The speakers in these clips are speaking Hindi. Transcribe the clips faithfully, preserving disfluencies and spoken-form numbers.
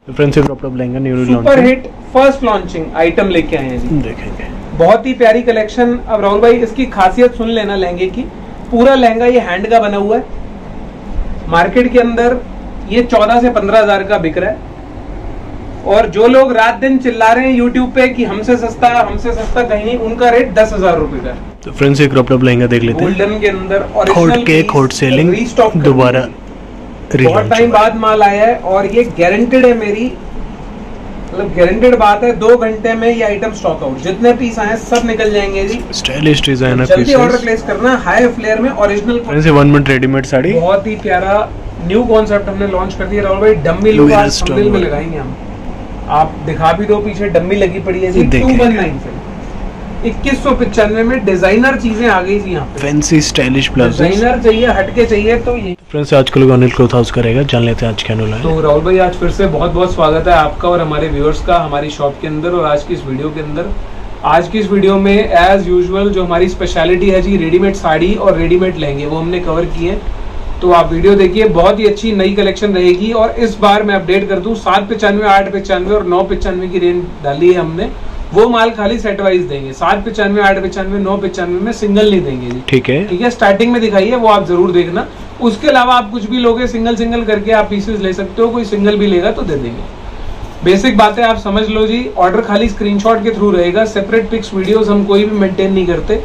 Friends crop lehenga new super hit first launching item लेके आए हैं जी, देखेंगे बहुत ही प्यारी कलेक्शन। अब राहुल भाई इसकी खासियत सुन लेना लहंगे की, पूरा लहंगा ये हैंड का बना हुआ है। मार्केट के अंदर ये चौदह से पंद्रह हजार का बिक रहा है, और जो लोग रात दिन चिल्ला रहे हैं यूट्यूब पे कि हमसे सस्ता हमसे सस्ता कहीं नहीं, उनका रेट दस हजार रुपए का है। तो फ्रेंड्स ये क्रॉप टॉप लहंगा देख लेते हैं, गोल्डन के अंदर खोट के खोट सेलिंग दोबारा बहुत टाइम बाद माल आया है, और ये गारंटेड है मेरी, मतलब गारंटेड बात है, दो घंटे में ये आइटम स्टॉक आउट। जितने पीस आए सब निकल जाएंगे जी। स्टाइलिश डिजाइन है, जल्दी ऑर्डर प्लेस करना। हाई फ्लेयर में original friends one minute readymade sari, बहुत ही प्यारा न्यू कॉन्सेप्ट हमने लॉन्च कर दिया राहुल भाई। डम्मी लुक आज थंबनेल में लगाएंगे हम, आप दिखा भी दो, पीछे डम्मी लगी पड़ी है जी। टू वन नाइन से इक्कीस सौ पचानवे में डिजाइनर चीजें आ गई जी यहाँ पे। फैंसी स्टाइलिश प्लाजो, डिजाइनर चाहिए, हटके चाहिए तो ये। फ्रेंड्स आज कल अनिल क्लॉथ हाउस करेगा, जान लेते हैं आज क्या न्यूज़ है। तो राहुल भाई आज फिर से बहुत बहुत स्वागत है आपका और हमारे व्यूअर्स का हमारी शॉप के अंदर और आज की इस वीडियो के अंदर। आज की इस वीडियो में एज यूजुअल जो हमारी स्पेशलिटी है जी, रेडीमेड साड़ी और रेडीमेड लहंगे, वो हमने कवर किए हैं। तो आप वीडियो देखिए, बहुत ही अच्छी नई कलेक्शन रहेगी। और इस बार मैं अपडेट कर दूं, सात पचानवे आठ पचानवे और नौ पचानवे की रेंज डाली है हमने, वो माल खाली सेट वाइज देंगे। सात पचानवे आठ पचानवे नौ पचानवे में सिंगल नहीं देंगे जी। ठीक है ठीक है, स्टार्टिंग में दिखाई है वो आप जरूर देखना। उसके अलावा आप कुछ भी लोगे सिंगल सिंगल करके आप पीसेस ले सकते हो, कोई सिंगल भी लेगा तो दे देंगे। बेसिक बातें आप समझ लो जी। ऑर्डर खाली स्क्रीनशॉट के थ्रू रहेगा, सेपरेट पिक्स वीडियोस हम कोई भी मेंटेन नहीं करते,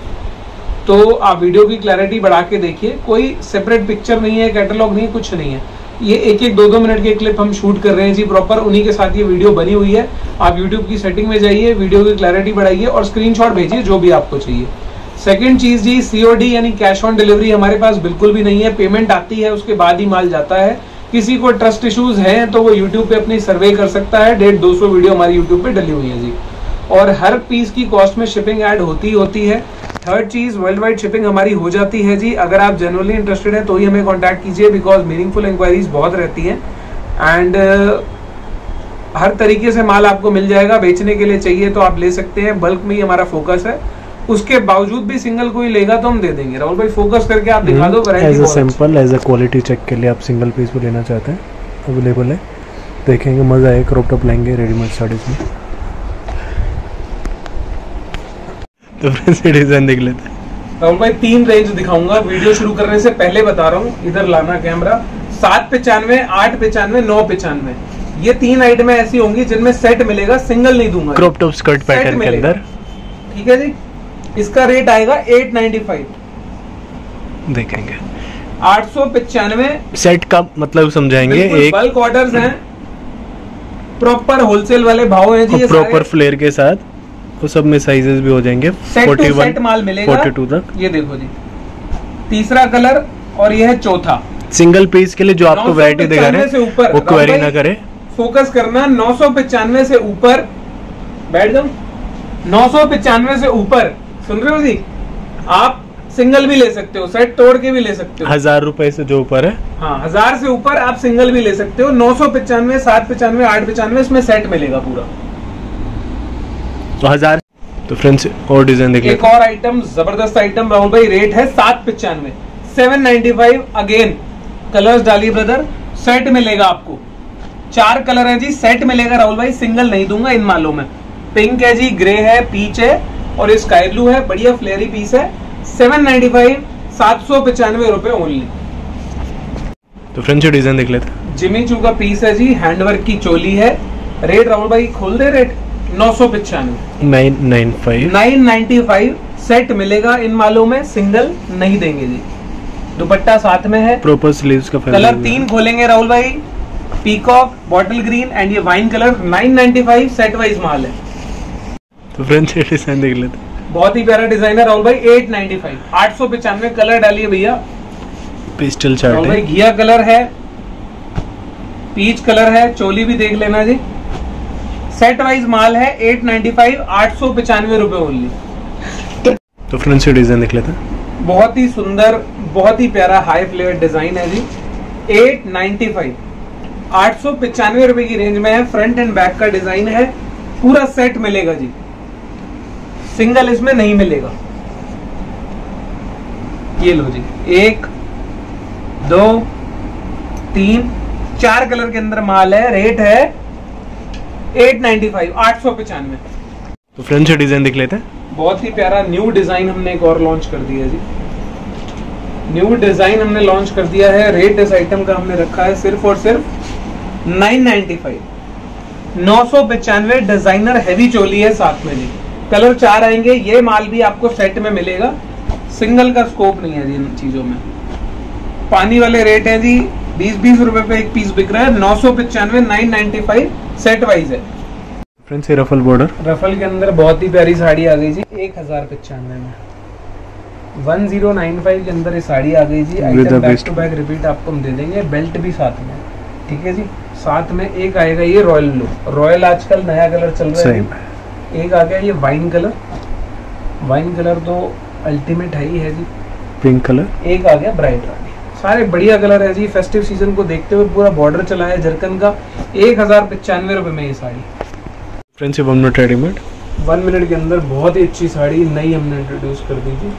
तो आप वीडियो की क्लैरिटी बढ़ा के देखिए। कोई सेपरेट पिक्चर नहीं है, कैटलॉग नहीं, कुछ नहीं है। ये एक एक दो दो मिनट के क्लिप हम शूट कर रहे हैं जी प्रॉपर, उन्हीं के साथ ये वीडियो बनी हुई है। आप यूट्यूब की सेटिंग में जाइए, वीडियो की क्लैरिटी बढ़ाइए और स्क्रीनशॉट भेजिए जो भी आपको चाहिए। सेकंड चीज जी, सीओडी यानी कैश ऑन डिलीवरी हमारे पास बिल्कुल भी नहीं है। पेमेंट आती है उसके बाद ही माल जाता है। किसी को ट्रस्ट इश्यूज हैं तो वो यूट्यूब पे अपनी सर्वे कर सकता है। डेढ़ दो सौ वीडियो हमारी यूट्यूब पे डली हुई है जी, और हर पीस की कॉस्ट में शिपिंग ऐड होती होती है। थर्ड चीज, वर्ल्ड वाइड शिपिंग हमारी हो जाती है जी। अगर आप जनरली इंटरेस्टेड है तो ही हमें कांटेक्ट कीजिए, बिकॉज मीनिंगफुल इंक्वायरीज बहुत रहती हैं। एंड uh, हर तरीके से माल आपको मिल जाएगा। बेचने के लिए चाहिए तो आप ले सकते हैं, बल्क में ही हमारा फोकस है। उसके बावजूद भी सिंगल कोई लेगा तो हम दे देंगे। राहुल भाई फोकस करके आप दिखा दो variety. As a sample, as a quality check के लिए आप सिंगल पीस भी लेना चाहते हैं, अवेलेबल है। देखेंगे, मजा आए क्रॉप टॉप लेंगे रेडीमेड साड़ीज में। तो फ्रेंड्स ये डिजाइन देख लेते हैं। राहुल भाई तीन रेंज दिखाऊंगा, वीडियो शुरू करने से पहले बता रहा हूँ, इधर लाना कैमरा। सात पचानवे आठ पचानवे नौ पचानवे ये तीन आइटमें ऐसी होंगी जिनमें सेट मिलेगा, सिंगल नहीं दूंगा। क्रॉप टॉप स्कर्ट पैटर्न के अंदर, ठीक है जी। इसका रेट आएगा एट नाइन्टी फाइव, देखेंगे आठ सौ पचानवे। सेट का मतलब समझाएंगे, एक बल्क ऑर्डर्स हैं, प्रॉपर होलसेल वाले भाव हैं जी, प्रॉपर फ्लेयर के साथ, तो सब में साइजेस भी हो जाएंगे। सेट टू सेट माल मिलेगा बयालीस तक। ये देखो जी, तीसरा कलर और ये है चौथा। सिंगल पीस के लिए जो आपको वैरायटी दिखा रहे हैं वो क्वेरी ना करे, फोकस करना। नौ सौ पचानवे से ऊपर, बैठ जाओ, नौ सौ पचानवे से ऊपर, सुन रहे हो जी, आप सिंगल भी ले सकते हो, सेट तोड़ के भी ले सकते हो। हजार रुपए से जो ऊपर है, हाँ हजार से ऊपर आप सिंगल भी ले सकते हो। नौ सौ पचानवे सात पचानवे आठ पचानवे इसमें सेट मिलेगा पूरा, तो हजार। तो फ्रेंड्स और डिजाइन देख एक और आइटम, जबरदस्त आइटम राहुल भाई, रेट है सात पचानवे, seven ninety five. Again colours डालिए ब्रदर, सेट मिलेगा आपको। चार कलर है जी, सेट मिलेगा राहुल भाई, सिंगल नहीं दूंगा इन मालों में। पिंक है जी, ग्रे है, पीच है और स्काई ब्लू है, बढ़िया फ्लेयरी पीस है। सेवन नाइन्टी फाइव, सात सौ पचानवे रुपए ओनली। तो फ्रेंड्स डिजाइन देख लेते हैं। जिमी चू का पीस है जी, हैंडवर्क की चोली है। रेट राहुल भाई खोल दे, रेट नौ सौ पचानवे, nine nine five, nine ninety five. Set मिलेगा इन मालों में, सिंगल नहीं देंगे जी। दुपट्टा साथ में है, प्रॉपर स्लीव्स का कलर तीन खोलेंगे राहुल भाई, पीकॉक, बॉटल ग्रीन एंड ये wine colour. Nine ninety five set wise माल है। तो फ्रेंड्स डिजाइन देख लेते हैं, बहुत ही प्यारा डिजाइन है राहुल भाई। एट नाइन्टी फाइव, आठ सौ पचानवे। कलर डालिए भैया, पिस्टल चार्ट राहुल भाई, घिया कलर है, पीच कलर है, चोली भी देख लेना जी। सेट वाइज माल है, एट नाइन्टी फाइव, आठ सौ पचानवे रुपए ओनली। तो फ्रेंड्स डिजाइन देख लेते हैं। बहुत ही सुंदर, बहुत ही प्यारा हाई फ्लेयर डिजाइन है जी। एट नाइन्टी फाइव, आठ सौ पचानवे रुपए की रेंज में है। फ्रंट एंड बैक का डिजाइन है, पूरा सेट मिलेगा जी, सिंगल इसमें नहीं मिलेगा। ये लो जी, एक दो तीन चार कलर के अंदर माल है, रेट है एट नाइन्टी फाइव, आठ सौ पचानवे। तो फ्रेंड्स ये डिजाइन देख लेते हैं। बहुत ही प्यारा न्यू डिजाइन हमने एक और लॉन्च कर दिया जी। न्यू डिजाइन हमने लॉन्च कर दिया है। रेट इस आइटम का हमने रखा है सिर्फ और सिर्फ नाइन नाइन्टी फाइव, नौ सौ पचानवे। डिजाइनर हैवी चोली है साथ में जी। कलर चार आएंगे। ये माल भी आपको सेट में मिलेगा, सिंगल का स्कोप नहीं है जी इन चीजों में। पानी वाले रेट है जी, बीस बीस रुपए पे एक पीस बिक रहा है। नौ सौ पचानवे, nine ninety five set wise है। फ्रेंड्स ये रफल बॉर्डर, रफल के अंदर बहुत ही प्यारी साड़ी आ गई जी, एक हजार पचानवे में। वन जीरो नाइन फाइव के अंदर ये साड़ी आ गई जी। Item back to back repeat आपको हम दे देंगे, बेल्ट भी साथ में, ठीक है जी। साथ में एक आएगा ये रॉयल ब्लू, रॉयल आजकल नया कलर चल रहा है। एक आ गया ये वाइन कलर, वाइन कलर तो अल्टीमेट है ही है जी। पिंक कलर, एक आ गया ब्राइट रानी। सारे बढ़िया कलर है जी। फेस्टिव सीजन को देखते हुए पूरा बॉर्डर चला है जरकन का। एक हजार पचानवे रुपए में ये साड़ी। फ्रेंड्स ये one minute readymade, one minute के अंदर बहुत ही अच्छी साड़ी नई हमने इंट्रोड्यूस कर दी थी।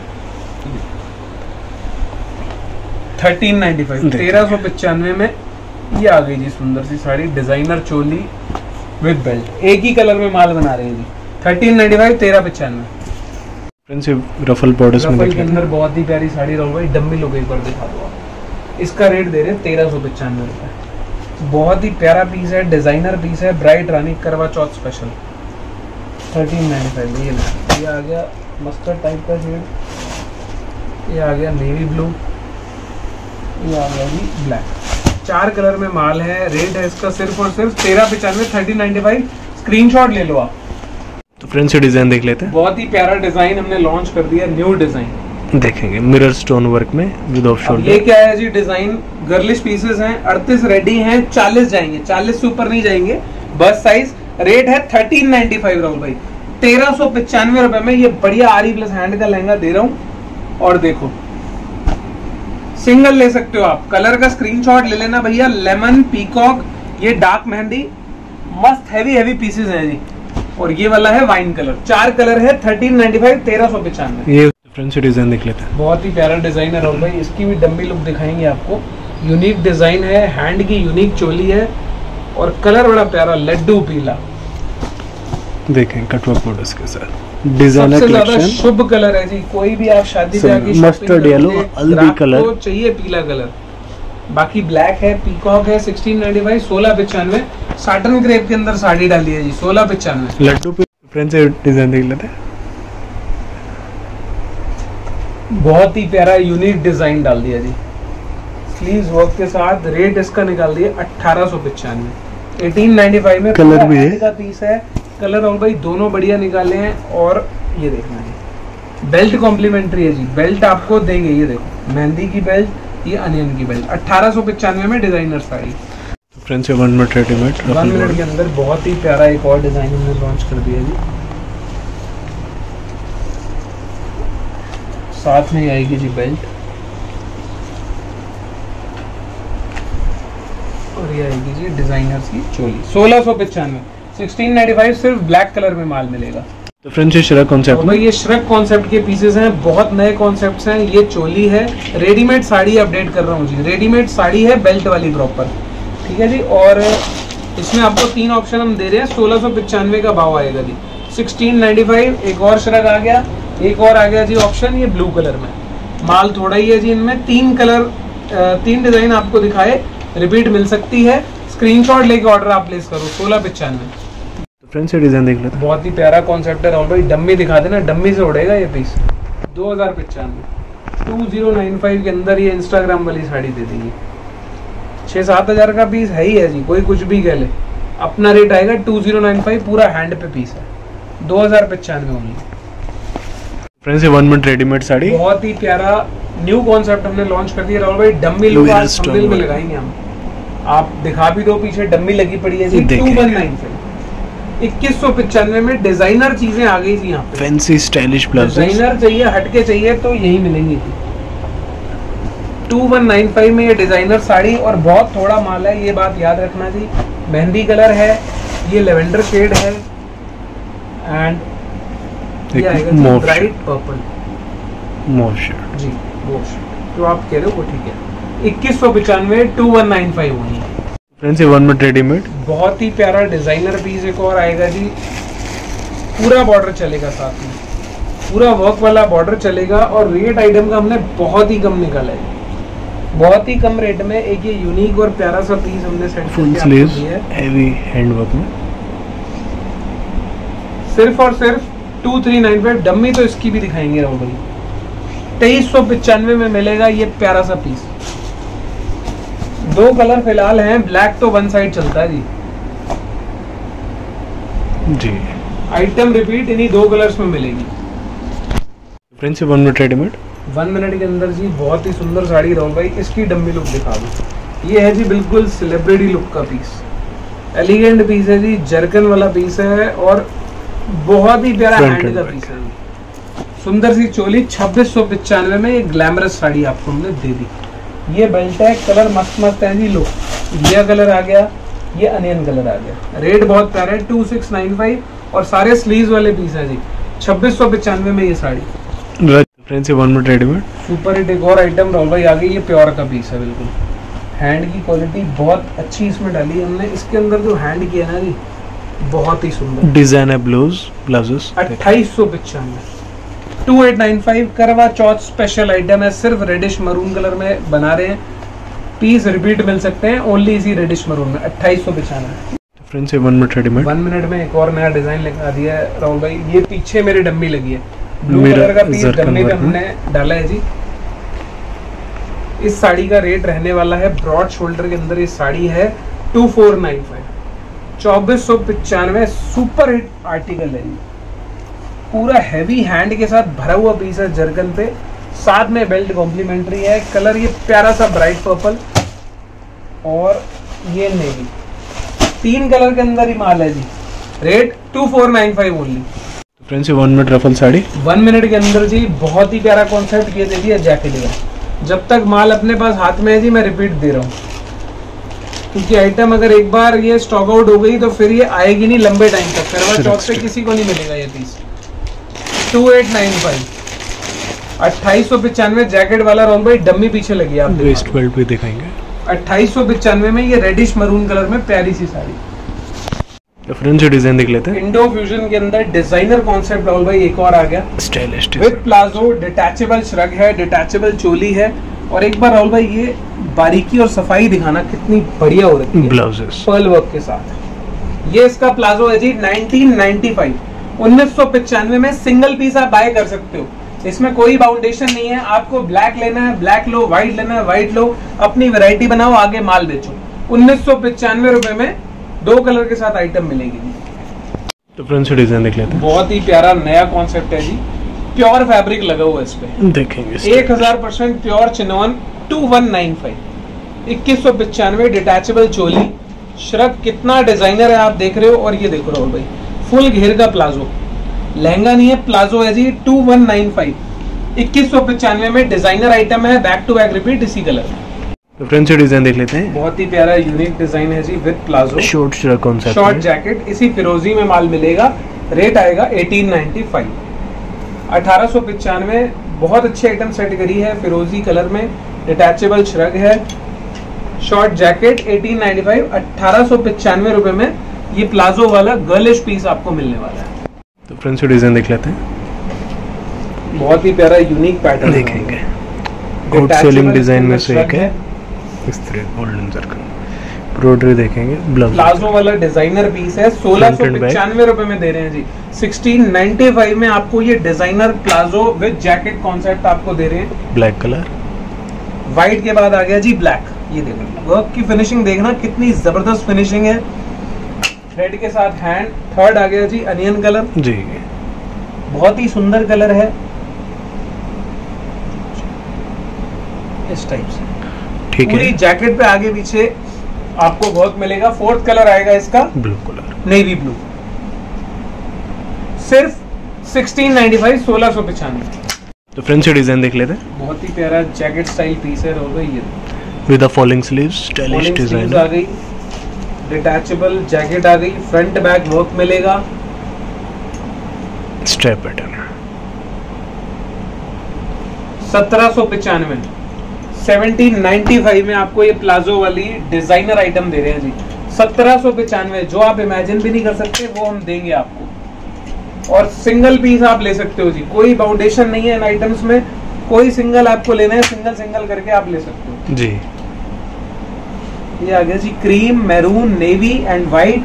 थर्टीन नाइन्टी फाइव, तेरह सौ पचानवे में ये आ गई जी सुंदर सी sari. Designer choli with belt, एक ही कलर में माल बना रहे हैं जी। थर्टीन नाइन्टी फाइव, तेरह पचानवे। फ्रेंड्स ये रफल बॉर्डर्स में रफल के अंदर बहुत ही प्यारी साड़ी रहो भाई। डम्मी लोग एक बार दिखा दो आप। इसका रेट दे रहे हैं तेरह सौ पचानवे रुपए। बहुत ही प्यारा पीस है, डिजाइनर पीस है। ब्राइट रानी Karva Chauth special, thirteen ninety five. ये ये आ गया मस्टर्ड टाइप का शेड, ये आ गया नेवी ब्लू, ये आ गया जी ब्लैक। चार कलर में माल है। रेट है इसका सिर्फ और सिर्फ तेरह पचानवे, थर्टीन नाइन्टी फाइव। स्क्रीनशॉट ले लो आप। तो फ्रेंड्स ये डिजाइन देख लेते हैं। बहुत ही प्यारा डिजाइन हमने लॉन्च कर दिया, न्यू डिजाइन देखेंगे मिरर स्टोन वर्क में विद ऑफ शोल्डर। ये क्या है जी डिजाइन, गर्लिश पीसेस हैं। अड़तीस रेडी हैं, चालीस जाएंगे, चालीस से ऊपर नहीं जाएंगे, बस साइज। रेट है थर्टीन नाइन्टी फाइव राहुल भाई, तेरह सौ पचानवे रुपए में ये बढ़िया आरी प्लस हैंड का लहंगा दे रहा हूँ। और देखो सिंगल ले सकते हो आप, कलर का स्क्रीनशॉट ले लेना भैया। लेमन, पीकॉक, ये डार्क मेहंदी, मस्त हैवी हैवी पीसेस हैं जी। और ये वाला है वाइन कलर। चार कलर है, थर्टीन नाइन्टी फाइव, तेरह सौ पचानवे। ये फ्रेंड्स डिजाइन देख लेते हैं। बहुत ही प्यारा डिजाइन है राहुल भाई। इसकी भी डम्मी लुक दिखाएंगे आपको। यूनिक डिजाइन है, हैंड की यूनिक चोली है और कलर बड़ा प्यारा लड्डू पीला। देखें कटवर्क बॉर्डर्स के साथ डिजाइनर सबसे ज्यादा कलेक्शन। शुभ कलर है जी। कोई भी आप शादी ब्याह की मस्टर्ड येलो, हल्दी कलर तो चाहिए पीला कलर। बाकी ब्लैक है, पीकॉक है, सिक्सटीन नाइन्टी फाइव, सोलह पचानवे। साटन क्रेप के अंदर साड़ी डाली है जी, सोलह पचानवे। लड्डू पे फ्रेंड्स डिजाइन देख लेते हैं। बहुत ही प्यारा यूनिक डिजाइन डाल दिया जी, स्लीव्स वर्क के साथ। रेट इसका निकाल दिया अठारह सौ पचानवे, एटीन नाइन्टी फाइव में। कलर भी है का पीस है। कलर और भाई दोनों बढ़िया निकाले हैं। और ये देखना है, बेल्ट कॉम्प्लीमेंट्री है जी। बेल्ट आपको देंगे, ये देखो मेहंदी की बेल्ट, ये अनियन की बेल्ट। अठारह सौ पचानवे में designer sari. Friends one minute readymade, one minute के अंदर बहुत ही प्यारा एक और डिजाइन हमने लॉन्च कर दिया जी। साथ में आएगी जी बेल्ट और ये आएगी जी डिजाइनर्स की चोली। सोलह सौ पचानवे, सिक्सटीन नाइन्टी फाइव। सिर्फ ब्लैक कलर में माल मिलेगा। तो फ्रेंड्स ये श्रग कॉन्सेप्ट में, ये श्रग कॉन्सेप्ट के पीसेस हैं। बहुत नए कॉन्सेप्ट्स हैं। ये चोली है, रेडीमेड साड़ी अपडेट कर रहा हूँ जी। रेडीमेड साड़ी है बेल्ट वाली प्रॉपर, ठीक है जी। और इसमें आपको तीन ऑप्शन हम दे रहे हैं। सोलह सौ पचानवे का भाव आएगा जी, सिक्सटीन नाइन्टी फाइव। एक और श्रग आ गया, एक और आ गया जी ऑप्शन, ये ब्लू कलर में। माल थोड़ा ही है जी इनमें। तीन कलर, तीन डिजाइन आपको दिखाए, रिपीट मिल सकती है। स्क्रीनशॉट लेके ऑर्डर आप प्लेस करो, सोलह पचानवे। तो फ्रेंड्स ये डिजाइन देख लेते हैं। बहुत ही प्यारा कॉन्सेप्ट है राहुल भाई। डम्मी दिखा देना, डम्मी से उड़ेगा ये पीस। दो हजार पचानवे, टू जीरो नाइन फाइव के अंदर ये इंस्टाग्राम वाली साड़ी दे देंगे। छः सात हजार का पीस है ही है जी, कोई कुछ भी कह ले। अपना रेट आएगा टू जीरो नाइन फाइव, पूरा हैंड पे पीस है। दो हजार पचानवे ओनली। फ्रेंड्स ये वन मिनट रेडीमेड साड़ी, बहुत ही प्यारा न्यू कॉन्सेप्ट हमने लॉन्च कर दिया राहुल भाई। डम्मी लुक आज थंबनेल में लगाएंगे हम। आप दिखा भी दो, पीछे डम्मी लगी पड़ी है जी। टू वन नाइन फाइव, इक्कीस सौ पचानवे में डिजाइनर चीजें आ गई जी यहाँ पे। Fancy stylish palazzo. डिजाइनर चाहिए, हटके चाहिए तो यही मिलेंगी जी। टू वन नाइन फाइव में ये डिजाइनर साड़ी और बहुत थोड़ा माल है, ये बात याद रखना जी। मेहंदी कलर है, ये लेवेंडर शेड है एंड ये आएगा ब्राइट पर्पल मोव शेड जी। वो जो आप कह रहे हो वो ठीक है। इक्कीस सौ पचानवे, टू वन नाइन फाइव होनी है। फ्रेंड्स ये वन मिनट रेडीमेड, बहुत ही प्यारा डिजाइनर पीस एक और आएगा जी। पूरा बॉर्डर चलेगा साथ में, पूरा वर्क वाला बॉर्डर चलेगा और रेट आइटम का हमने बहुत ही कम निकाला है, बहुत ही कम रेट में एक ये यूनिक और प्यारा सा पीस हमने set full sleeves heavy handwork में, सिर्फ और सिर्फ two three nine five. Dummy तो इसकी भी दिखाएंगे राहुल भाई, तेईस सौ पचानवे में मिलेगा ये प्यारा सा पीस। दो कलर फिलहाल हैं, ब्लैक तो वन साइड चलता है जी जी। आइटम रिपीट इन्हीं दो कलर्स में मिलेगी। फ्रेंड्स ये one minute readymade, one minute के अंदर जी बहुत ही सुंदर साड़ी राहुल भाई। इसकी डम्मी लुक दिखा दो, ये है जी बिल्कुल सेलिब्रिटी लुक का पीस, एलिगेंट पीस है जी, जर्कन वाला पीस है और बहुत ही प्यारा हैंड का पीस है। सुंदर सी चोली, छब्बीस सौ पचानवे में ये ग्लैमरस साड़ी आपको हमने दे दी। ये बेल्ट है, कलर मस्त मस्त है जी। लो ये कलर आ गया, ये अनियन कलर आ गया। रेट बहुत प्यारा है, टू सिक्स नाइन फाइव और सारे स्लीव्स वाले पीस है जी। छब्बीस सौ पचानवे में ये साड़ी। फ्रेंड्स ये one minute readymade, super hit एक और आइटम राहुल भाई आ गई। ये प्योर का पीस है, बिल्कुल हैंड की क्वालिटी बहुत अच्छी इसमें डाली हमने। इसके अंदर जो हैंड किया ना जी बहुत ही सुंदर डिजाइन है, ब्लाउज ब्लाउजेस अट्ठाईस सौ पचानवे, टू एट नाइन फाइव। करवा चौथ स्पेशल आइटम है, सिर्फ रेडिश मरून कलर में बना रहे हैं। पीस रिपीट मिल सकते हैं ओनली इसी रेडिश मरून में, अट्ठाईस सौ पचानवे। फ्रेंड्स ये one minute readymade, one minute में एक और नया डिजाइन लगा दिया है राहुल भाई। ये पीछे मेरी डम्मी लगी है, ब्लू कलर का पीस डम्मी पे हमने डाला है जी। इस साड़ी का रेट रहने वाला है ब्रॉड शोल्डर के अंदर, ये साड़ी है टू फोर नाइन फाइव, चौबीस सौ पचानवे। सुपर हिट आर्टिकल है, पूरा हैवी हैंड के साथ भरा हुआ पीस है जर्कन पे, साथ में बेल्ट कॉम्प्लीमेंट्री है। कलर ये प्यारा सा ब्राइट पर्पल और ये नेवी, तीन कलर के अंदर ही माल है जी। Rate two four nine five only. Friends ये one minute ruffle sari, one minute के अंदर जी बहुत ही प्यारा कॉन्सेप्ट ये दे दिया जैकेट का। जब तक माल अपने पास हाथ में है जी मैं रिपीट दे रहा हूँ, क्योंकि आइटम अगर एक बार ये स्टॉक आउट हो गई तो फिर ये आएगी नहीं लंबे टाइम तक। करवा चौथ पे किसी को नहीं मिलेगा ये piece. Two eight nine five, अट्ठाईस सौ पचानवे जैकेट वाला राहुल भाई। डम्मी पीछे लगी आप, वेस्ट बेल्ट भी दिखाएंगे। अट्ठाईस सौ पचानवे में ये रेडिश मरून कलर में प्यारी सी साड़ी। तो फ्रेंड्स जो डिजाइन देख लेते हैं, इंडो फ्यूजन के अंदर डिजाइनर कॉन्सेप्ट राहुल भाई एक और आ गया, stylish with palazzo, detachable shrug है, डिटैचेबल चोली है। और एक बार राहुल भाई ये बारीकी और सफाई दिखाना कितनी बढ़िया हो रही है ब्लाउजेस पर्ल वर्क के साथ। ये इसका प्लाजो है जी नाइनटीन नाइंटी फाइव, उन्नीस सौ पचानवे में सिंगल पीस आप बाय कर सकते हो। इसमें कोई बाउंडेशन नहीं है, आपको ब्लैक लेना है ब्लैक लो, व्हाइट लेना है व्हाइट लो, अपनी वैरायटी बनाओ, आगे माल बेचो। उन्नीस सौ पचानवे रुपए में दो कलर के साथ आइटम मिलेगी। तो फ्रेंड्स डिजाइन देख लेते हैं, बहुत ही प्यारा नया कॉन्सेप्ट है जी। प्योर फैब्रिक लगा हुआ है इस पे, देखेंगे एक हजार percent pure chinon, two one nine five, इक्कीस सौ पचानवे। डिटैचेबल चोली, श्रग कितना डिजाइनर है आप देख रहे हो। और ये देखो राहुल भाई फुल घेर का प्लाजो, लहंगा नहीं है प्लाजो है जी। टू वन नाइन फाइव, इक्कीस सौ पचानवे में डिजाइनर आइटम है, बैक टू बैक रिपीट इसी कलर। तो फ्रेंड्स डिजाइन देख लेते हैं, बहुत ही प्यारा यूनिक डिजाइन है जी, with palazzo, short shrug concept, short jacket, इसी फिरोजी में माल मिलेगा। रेट आएगा एटीन नाइंटी फाइव, अठारह सौ पचानवे। बहुत अच्छी आइटम सेट करी है फिरोजी कलर में, डिटैचेबल श्रग है, short jacket, eighteen ninety five, अठारह सौ पचानवे रुपए में ये प्लाजो वाला गर्लिश पीस आपको मिलने वाला है। तो फ्रेंड्स डिजाइन देख लेते हैं, बहुत ही प्यारा यूनिक पैटर्न देखेंगे। आउट सेलिंग डिजाइन में से एक है, इस तरह गोल्डन सर्कल एम्ब्रॉयडरी देखेंगे। ब्लाउज प्लाजो वाला डिजाइनर पीस है, सोलह सौ पचानवे रुपए में दे रहे हैं जी। सिक्सटीन नाइंटी फाइव में आपको ये designer palazzo with jacket concept आपको दे रहे हैं। ब्लैक कलर, व्हाइट के बाद आ गया जी ब्लैक। ये देखो वर्क की फिनिशिंग देखना कितनी जबरदस्त फिनिशिंग है, थ्रेड के साथ हैंड। थर्ड आ गया जी अनियन कलर जी, बहुत ही सुंदर कलर है, इस टाइप से ठीक पूरी है। जैकेट पे आगे पीछे आपको वर्क मिलेगा। फोर्थ कलर आएगा इसका ब्लू कलर, नेवी ब्लू, सिर्फ सिक्सटीन नाइंटी फाइव, सोलह सौ पचानवे। तो फ्रेंड्स डिजाइन देख लेते हैं, बहुत ही प्यारा जैकेट स्टाइल पीस है रोल भाई। ये with the falling sleeves, stylish design आ गई, डिटैचेबल जैकेट आ गई, फ्रंट बैक वर्क मिलेगा, स्ट्रैप पैटर्न, सत्रह सौ पचानवे, सेवनटीन नाइन्टी फाइव में आपको ये प्लाजो वाली डिजाइनर आइटम दे रहे हैं जी। सत्रह सौ पचानवे, जो आप इमेजिन भी नहीं कर सकते वो हम देंगे आपको। और सिंगल पीस आप ले सकते हो जी, कोई बाउंडेशन नहीं है इन आइटम्स में, कोई सिंगल आपको लेना है सिंगल सिंगल करके आप ले सकते हो जी। ये आ गया जी cream, maroon, navy and white.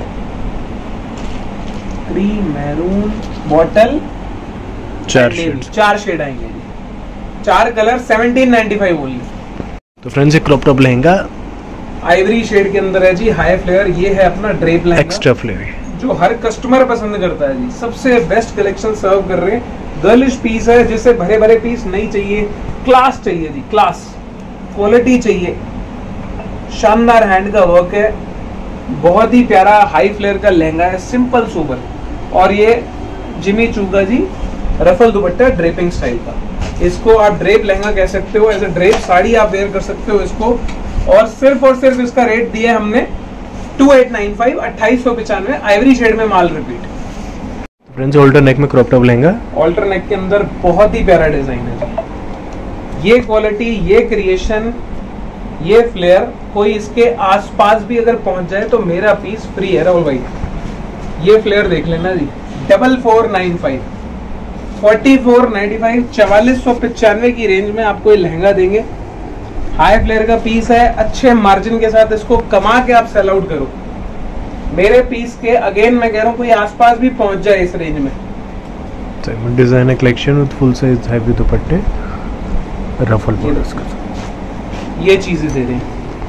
Cream, maroon, bottle, चार शेड, चार शेड आएंगे जी, चार colour, seventeen ninety five only. तो फ्रेंड्स ये crop top lehenga ivory shade के अंदर है जी, हाई फ्लेयर। ये है अपना ड्रेप लहंगा, एक्स्ट्रा फ्लेयर, जो हर कस्टमर पसंद करता है जी। सबसे बेस्ट कलेक्शन सर्व कर रहे हैं। गर्लिश पीस है, जिसे भरे भरे पीस नहीं चाहिए, क्लास चाहिए जी, क्लास, क्वालिटी चाहिए। शानदार हैंड का वर्क है, बहुत ही प्यारा हाई फ्लेयर का लहंगा है, सिंपल सोबर। और ये जिमी चू का जी रफल दुपट्टा ड्रेपिंग स्टाइल का। इसको आप ड्रेप लहंगा कह सकते हो, एज ए ड्रेप साड़ी आप वेयर कर सकते हो इसको। और सिर्फ और सिर्फ इसका रेट दिया है हमने टू एट नाइन फाइव, अट्ठाईस सौ पचानवे, आइवरी शेड में माल रिपीट। फ्रेंड्स ऑल्टर नेक में crop top lehenga, halter neck के अंदर बहुत ही प्यारा डिजाइन है। ये क्वालिटी, ये क्रिएशन, ये फ्लेयर, कोई इसके आसपास भी अगर पहुंच जाए तो मेरा पीस फ्री है राहुल भाई। ये फ्लेयर देख लेना जी, double four nine five, forty four ninety five, चवालीस सौ पचानवे की रेंज में आपको ये लहंगा देंगे। हाई फ्लेयर का पीस है, अच्छे मार्जिन के साथ इसको कमा के आप सेल आउट करो। मेरे पीस के अगेन मैं कह रहा हूँ कोई आसपास भी पहुंच जाए इस रेंज में। Designer collection with full size heavy दुपट्टे, रफल बॉर्डर्स का, ये चीजें दे रहे हैं।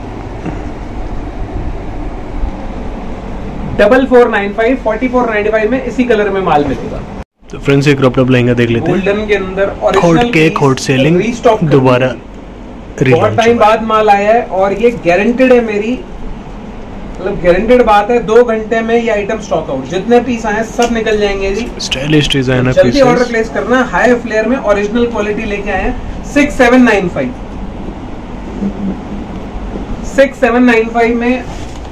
Double four nine five, forty four ninety five में इसी कलर में माल मिलेगा। तो फ्रेंड्स ये क्रॉप टॉप लहंगा देख लेते हैं, गोल्डन के अंदर हॉट केक, हॉट सेलिंग, दोबारा बहुत टाइम बाद माल आया है। और ये गारंटेड है मेरी, मतलब गारंटेड बात है, दो घंटे में ये आइटम स्टॉक आउट। जितने पीस आए सब निकल जाएंगे जी। स्टाइलिश डिजाइनर जल्दी पीसेस, ऑर्डर प्लेस करना। हाई फ्लेयर में ओरिजिनल क्वालिटी लेके आए हैं, six seven nine five, six seven nine five में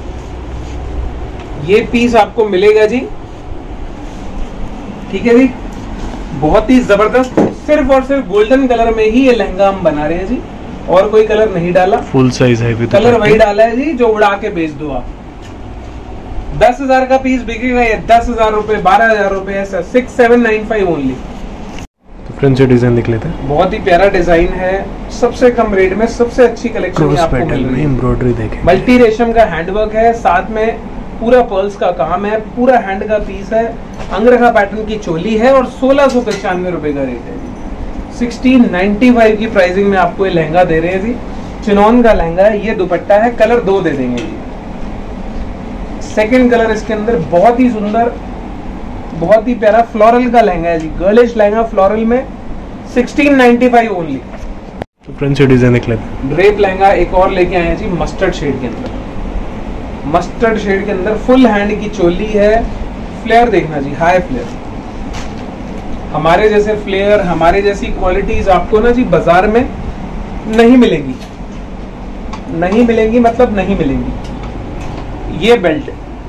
ये पीस आपको मिलेगा जी। ठीक है जी, बहुत ही जबरदस्त। सिर्फ और सिर्फ गोल्डन कलर में ही ये लहंगा हम बना रहे हैं जी, और कोई कलर नहीं डाला। फुल साइज है, कलर वही डाला है जी जो उड़ा के बेच दो आप। दस हजार का पीस बिकेगा ये दस हजार रुपए, बारह हजार रुपए, ऐसा six seven nine five only. तो फ्रेंड्स ये डिजाइन देख लेते हैं, बहुत ही प्यारा डिजाइन है, सबसे कम रेट में सबसे अच्छी कलेक्शन आपको मिल रही है। एम्ब्रॉयडरी देखें, मल्टी रेशम का हैंडवर्क है, साथ में पूरा पर्ल्स का काम है, पूरा हैंड का पीस है, अंगरखा पैटर्न की चोली है और सोलह सौ पचानवे रुपए का रेट है। सिक्सटीन नाइन्टी फाइव की प्राइसिंग में आपको ये लहंगा दे रहे हैं जी। चिनॉन का लहंगा है, ये दुपट्टा है, कलर दो दे देंगे जी। सेकंड कलर इसके अंदर बहुत ही सुंदर, बहुत ही प्यारा फ्लोरल का लहंगा है जी, गर्लिश लहंगा फ्लोरल में, सिक्सटीन नाइन्टी फाइव ओनली। तो फ्रेंड्स ये डिजाइन देख लेते हैं, ड्रेप लहंगा एक और लेके आए हैं जी, मस्टर्ड शेड के अंदर। मस्टर्ड शेड के अंदर फुल हैंड की चोली है, फ्लेयर देखना जी, हाई फ्लेयर। हमारे जैसे फ्लेयर, हमारे जैसी क्वालिटीज आपको ना जी बाजार में नहीं मिलेंगी, नहीं मिलेंगी मतलब नहीं मिलेंगी। ये बेल्ट,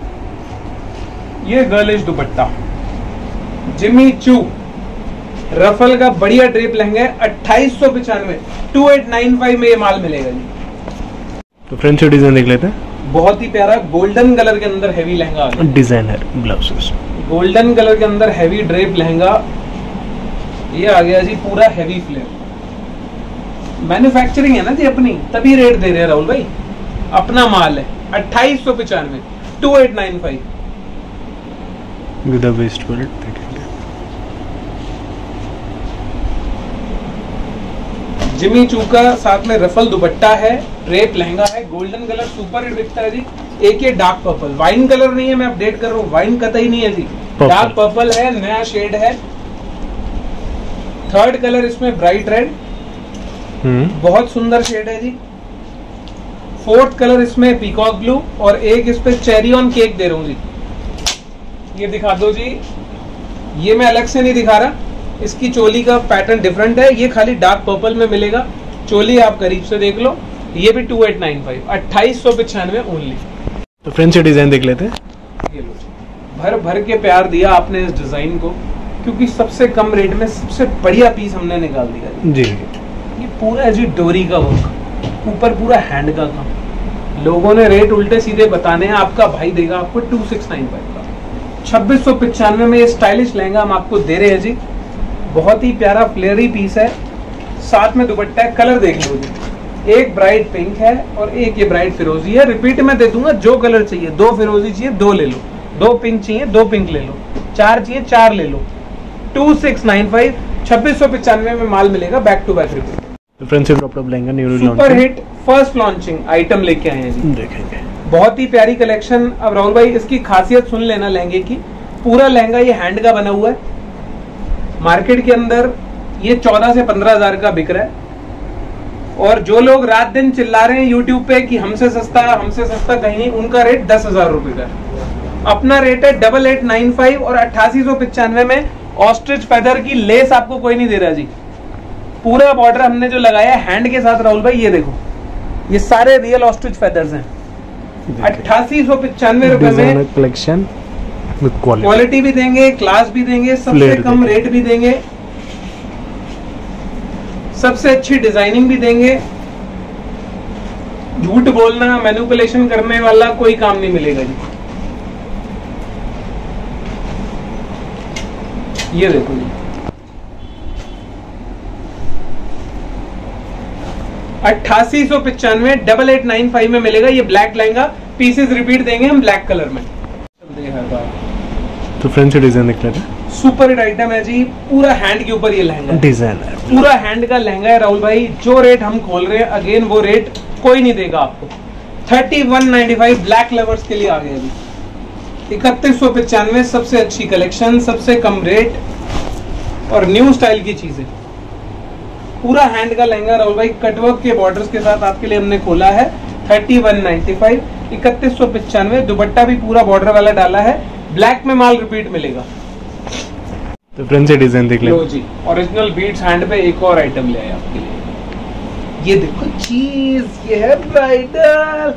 ये गर्लिश दुपट्टा, जिमी चू रफल का बढ़िया ड्रेप लहंगा है, अट्ठाईस सौ पचानवे, टू एट नाइन फाइव में ये माल मिलेगा जी। तो फ्रेंड्स ये डिजाइन देख लेते हैं, बहुत ही प्यारा गोल्डन कलर के अंदर heavy lehenga, designer blouses, golden colour के अंदर हैवी ड्रेप लहंगा। ये आ गया जी पूरा हैवी फ्लेयर। मैन्युफैक्चरिंग है ना जी अपनी, तभी रेट दे रहे हैं राहुल भाई, अपना माल है। अट्ठाईस सौ पचानवे, two eight nine five with waist belt देखेंगे। जिमी चू का साथ में रफल दुपट्टा है, ड्रेप लहंगा है, गोल्डन कलर सुपर हिट बिकता है जी। एक ये डार्क पर्पल, वाइन कलर नहीं है, मैं अपडेट कर रहा हूँ, वाइन कतई नहीं है जी, डार्क पर्पल है, नया शेड है। थर्ड कलर इसमें ब्राइट रेड, बहुत सुंदर शेड है जी। फोर्थ कलर इसमें पीकॉक ब्लू, और एक इस पे चेरी ऑन केक दे रहा हूँ जी। ये दिखा दो जी, ये मैं अलग से नहीं दिखा रहा, इसकी चोली का पैटर्न डिफरेंट है, ये खाली डार्क पर्पल में मिलेगा। चोली आप करीब से देख लो, ये भी टू एट नाइन फाइव, अट्ठाईस सौ पचानवे ओनली। तो फ्रेंड्स ये डिजाइन देख लेते हैं, ये लो जी, भर भर के प्यार दिया आपने इस डिजाइन को, क्योंकि सबसे कम रेट में सबसे बढ़िया पीस हमने निकाल दिया जी। ये पूरा है जी डोरी का वर्क, ऊपर पूरा हैंड का काम। लोगों ने रेट उल्टे सीधे बताने हैं, आपका भाई देगा आपको टू सिक्स नाइन फाइव का। छब्बीस सौ पचानवे में ये स्टाइलिश लहंगा हम आपको दे रहे हैं जी। बहुत ही प्यारा फ्लेयरी पीस है, साथ में दुपट्टा है। कलर देख लो जी, एक ब्राइट पिंक है और एक ये ब्राइट फिरोजी है। रिपीट में दे दूंगा, जो कलर चाहिए, दो फिरोजी चाहिए दो ले लो, दो पिंक चाहिए दो पिंक ले लो, चार चाहिए चार ले लो। टू सिक्स नाइन फाइव, छब्बीस सौ पचानवे में माल मिलेगा, back to back repeat. Friends crop top lehenga new super hit first launching item लेके आए हैं जी, देखेंगे। बहुत ही प्यारी कलेक्शन। अब राहुल भाई इसकी खासियत सुन लेना लहंगे की। पूरा लहंगा ये हैंड का बना हुआ है। मार्केट के अंदर ये चौदह से पंद्रह हजार का बिक रहा है, और जो लोग रात दिन चिल्ला रहे हैं यूट्यूब पे कि हमसे सस्ता हमसे सस्ता कहीं नहीं, उनका रेट दस हजार रुपए का है। अपना रेट है डबल एट नाइन फाइव और अट्ठासी सौ पचानवे में ऑस्ट्रिच फेदर की लेस आपको कोई नहीं दे रहा जी। पूरा बॉर्डर हमने जो लगाया है हैंड के साथ राहुल भाई, ये देखो, ये सारे रियल ऑस्ट्रिच फेदर्स हैं। अट्ठासी सौ पचानवे रुपए में कलेक्शन, क्वालिटी भी देंगे, क्लास भी देंगे, सबसे कम रेट भी देंगे, सबसे अच्छी डिजाइनिंग भी देंगे। झूठ बोलना, मैनिपुलेशन करने वाला कोई काम नहीं मिलेगा जी। ये देखो जी, अट्ठासी सौ पचानवे डबल एट नाइन फाइव में मिलेगा ये ब्लैक लहंगा। पीसेस रिपीट देंगे हम ब्लैक कलर में। तो फ्रेंड्स डिजाइन देख लेते हैं। सुपर हिट आइटम है जी, पूरा हैंड के ऊपर ये लहंगा डिजाइन है, पूरा हैंड का लहंगा है राहुल भाई। जो रेट हम खोल रहे हैं अगेन वो रेट कोई नहीं देगा आपको। Thirty one ninety five black lovers के लिए आ गया अभी। इकतीस सौ पचानवे सबसे अच्छी कलेक्शन, सबसे कम रेट और न्यू स्टाइल की चीजें। पूरा हैंड का लहंगा राहुल भाई, कटवर्क के बॉर्डर्स के साथ आपके लिए हमने खोला है। थर्टी वन नाइन्टी फाइव, इकतीस सौ पचानवे। दुपट्टा भी पूरा बॉर्डर वाला डाला है। ब्लैक में माल रिपीट मिलेगा। तो फ्रेंड्स ये डिजाइन देख लो जी, ओरिजिनल बीट्स हैंड पे एक और आइटम ले आए आपके लिए। ये देखो चीज, ये है ब्राइडल।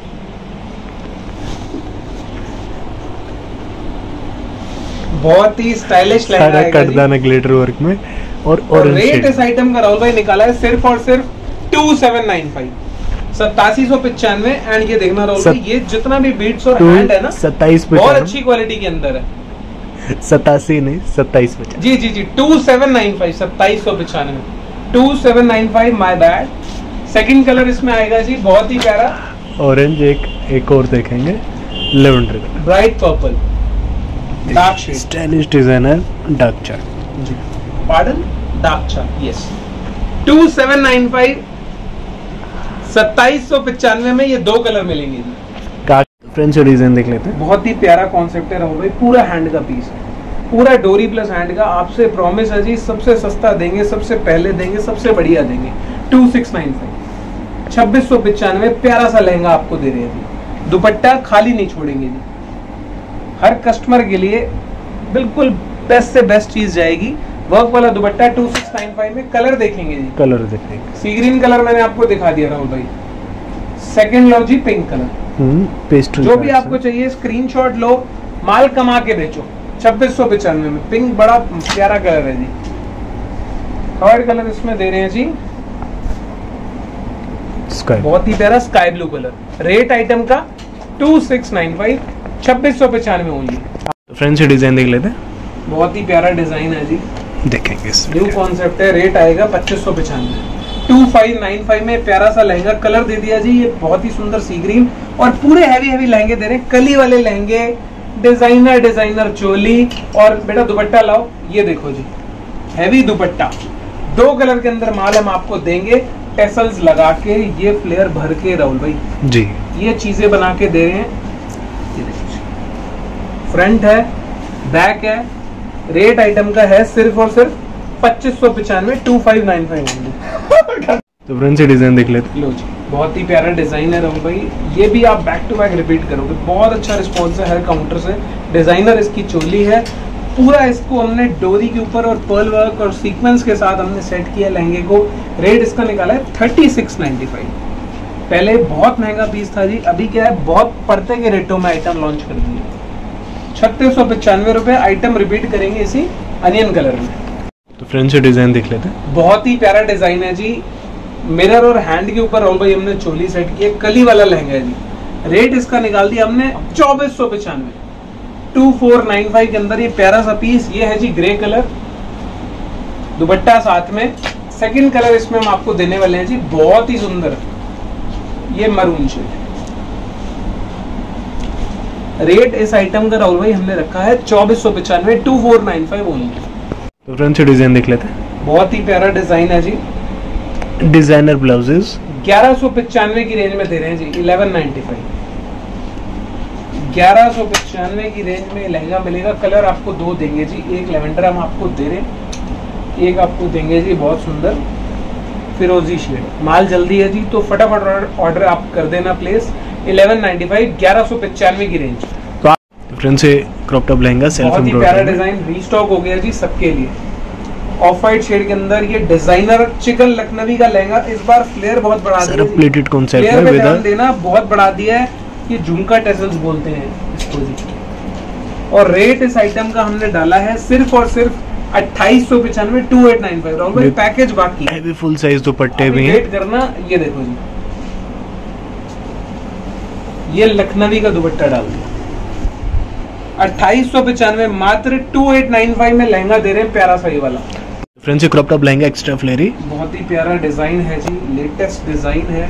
बहुत ही स्टाइलिश लहंगा है, कटदाना ग्लिटर वर्क में। और, और रेट इस आइटम का राहुल भाई निकाला है सिर्फ और सिर्फ टू सेवन नाइन फाइव, सतासी सौ पचानवे। एंड ये देखना राहुल भाई, ये जितना भी बीट्स और हैंड है ना, सत्ताईस बहुत अच्छी क्वालिटी के अंदर है। सतासी नहीं सत्ताईस पचास, जी जी जी, टू सेवन नाइन फाइव, सत्ताईस सौ पचानवे, two seven nine five. My bad. Second colour इसमें आएगा जी, बहुत ही प्यारा ऑरेंज। एक एक और देखेंगे, lavender colour, bright purple, dark shade, stylish designer, dark chart जी, pardon, dark chart, yes. Two seven nine five, सत्ताईस सौ पचानवे में ये दो कलर मिलेंगे जी। फ्रेंड्स डिजाइन देख लेते हैं। बहुत ही प्यारा कॉन्सेप्ट है राहुल भाई, पूरा हैंड का पीस है, पूरा डोरी प्लस हैंड का। आपसे प्रॉमिस है जी, सबसे सस्ता देंगे, सबसे पहले देंगे, सबसे बढ़िया देंगे। टू सिक्स नाइन फाइव, छब्बीस सौ पचानवे। प्यारा सा लहंगा आपको दे रहे हैं जी। दुपट्टा खाली नहीं छोड़ेंगे जी। हर कस्टमर के लिए बिल्कुल बेस्ट से बेस्ट चीज जाएगी। वर्क वाला dupatta two six nine five में। कलर देखेंगे जी, कलर देखेंगे। सी ग्रीन कलर मैंने आपको दिखा दिया राहुल भाई। सेकंड लो जी, पिंक कलर। पेस्टल जो भी आपको चाहिए स्क्रीनशॉट लो, माल कमा के बेचो। छब्बीस सौ पचानवे में पिंक बड़ा प्यारा कलर है जी। थर्ड कलर इसमें दे रहे हैं जी, स्काई, बहुत ही प्यारा sky blue colour. Rate item का टू सिक्स नाइन फाइव, छब्बीस सौ पचानवे ओनली। फ्रेंड्स डिजाइन देख लेते हैं। बहुत ही प्यारा डिजाइन है जी, देखेंगे। न्यू कॉन्सेप्ट है। रेट आएगा पच्चीस सौ पचानवे। टू फाइव नाइन फाइव में प्यारा सा लहंगा। कलर दे दिया जी, ये बहुत ही सुंदर सी ग्रीन। और पूरे हैवी हैवी लहंगे दे रहे हैं, कली वाले लहंगे, डिजाइनर डिजाइनर चोली। और बेटा दुपट्टा लाओ, ये देखो जी, हैवी दुपट्टा। दो कलर के अंदर माल हम आपको देंगे, टेसल्स लगा के, ये फ्लेयर भर के राहुल भाई जी, ये चीजें बना के दे रहे हैं। ये देखो, फ्रंट है, बैक है। रेट आइटम का है सिर्फ और सिर्फ पच्चीस सौ पचानवे, टू फाइव नाइन फाइव। तो फ्रेंड्स डिजाइन देख लेते हैं। लो जी, बहुत ही प्यारा डिजाइन है राहुल भाई। ये भी आप बैक टू बैक रिपीट करोगे, बहुत अच्छा रिस्पॉन्स है हर काउंटर से। डिजाइनर इसकी चोली है, पूरा इसको हमने डोरी के ऊपर और पर्ल वर्क और सीक्वेंस के साथ हमने सेट किया लहंगे को। रेट इसका निकाला है थर्टी सिक्स नाइन्टी फाइव। पहले बहुत महंगा पीस था जी, अभी क्या है, बहुत पड़ते के रेटों में आइटम लॉन्च कर दिए। छत्तीस सौ पचानवे रुपए। आइटम रिपीट करेंगे इसी अनियन कलर में। तो फ्रेंड्स डिजाइन देख लेते हैं। बहुत ही प्यारा डिजाइन है जी, मिरर और हैंड के ऊपर राहुल भाई हमने चोली सेट की है, कली वाला लहंगा है जी। रेट इसका निकाल दिया हमने चौबीस सौ पचानवे, टू फोर नाइन फाइव के अंदर ये प्यारा सा पीस। ये है जी ग्रे कलर, दुपट्टा साथ में। सेकंड कलर इसमें हम आपको देने वाले हैं जी, बहुत ही सुंदर, ये मरून शेड। रेट इस आइटम का राहुल भाई हमने रखा है चौबीस सौ पचानवे, two four nine five only. तो फ्रेंड्स ये डिजाइन देख लेते हैं, बहुत ही प्यारा डिजाइन है जी। डिजाइनर ब्लाउजेस ग्यारह सौ पचानवे की रेंज में दे रहे हैं जी, इलेवन नाइन्टी फाइव। ग्यारह सौ पचानवे की रेंज में लहंगा मिलेगा। कलर आपको दो देंगे जी, एक लेवेंडर हम आपको दे रहे हैं, एक आपको देंगे जी बहुत सुंदर फिरोजी शेड। माल जल्दी है जी, तो फटाफट ऑर्डर आप कर देना प्लेस। इलेवन नाइन्टी फाइव, ग्यारह सौ पचानवे की रेंज। तो फ्रेंड्स ये क्रॉप टॉप लहंगा सेल्फ बहुत ही प्यारा डिजाइन रीस्टॉक हो गया जी सबके लिए। ऑफ वाइट शेड के अंदर ये डिजाइनर चिकन लखनवी का लहंगा। इस बार फ्लेयर बहुत बढ़ा दिया, प्लेटेड कॉन्सेप्ट फ्लेयर में पे ध्यान देना, बहुत बढ़ा दिया है। ये झुमका टेसल्स बोलते हैं इसको जी। और रेट इस आइटम का हमने डाला है सिर्फ और सिर्फ अट्ठाईस सौ पचानवे, two eight nine five. Rahul भाई पैकेज बाकी है, हैवी फुल साइज दुपट्टे भी हैं। वेट करना, ये देखो जी, ये लखनवी का दुपट्टा डाल दिया। अट्ठाईस सौ पचानवे, मात्र टू एट नाइन फाइव में लहंगा दे रहे हैं, प्यारा सा ये वाला। फ्रेंड्स ये crop top lehenga extra flary, बहुत ही प्यारा डिजाइन है जी, लेटेस्ट डिजाइन है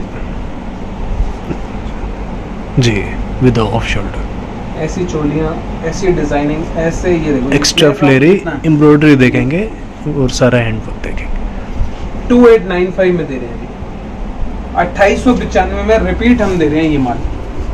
जी, विद ऑफ शोल्डर। ऐसी चोलियां, ऐसी डिजाइनिंग, ऐसे ये देखो एक्स्ट्रा फ्लेयरी एम्ब्रॉयडरी देखेंगे और सारा हैंडवर्क देखेंगे। टू एट नाइन फाइव में दे रहे हैं जी, अट्ठाईस सौ पचानवे में रिपीट हम दे रहे हैं ये माल।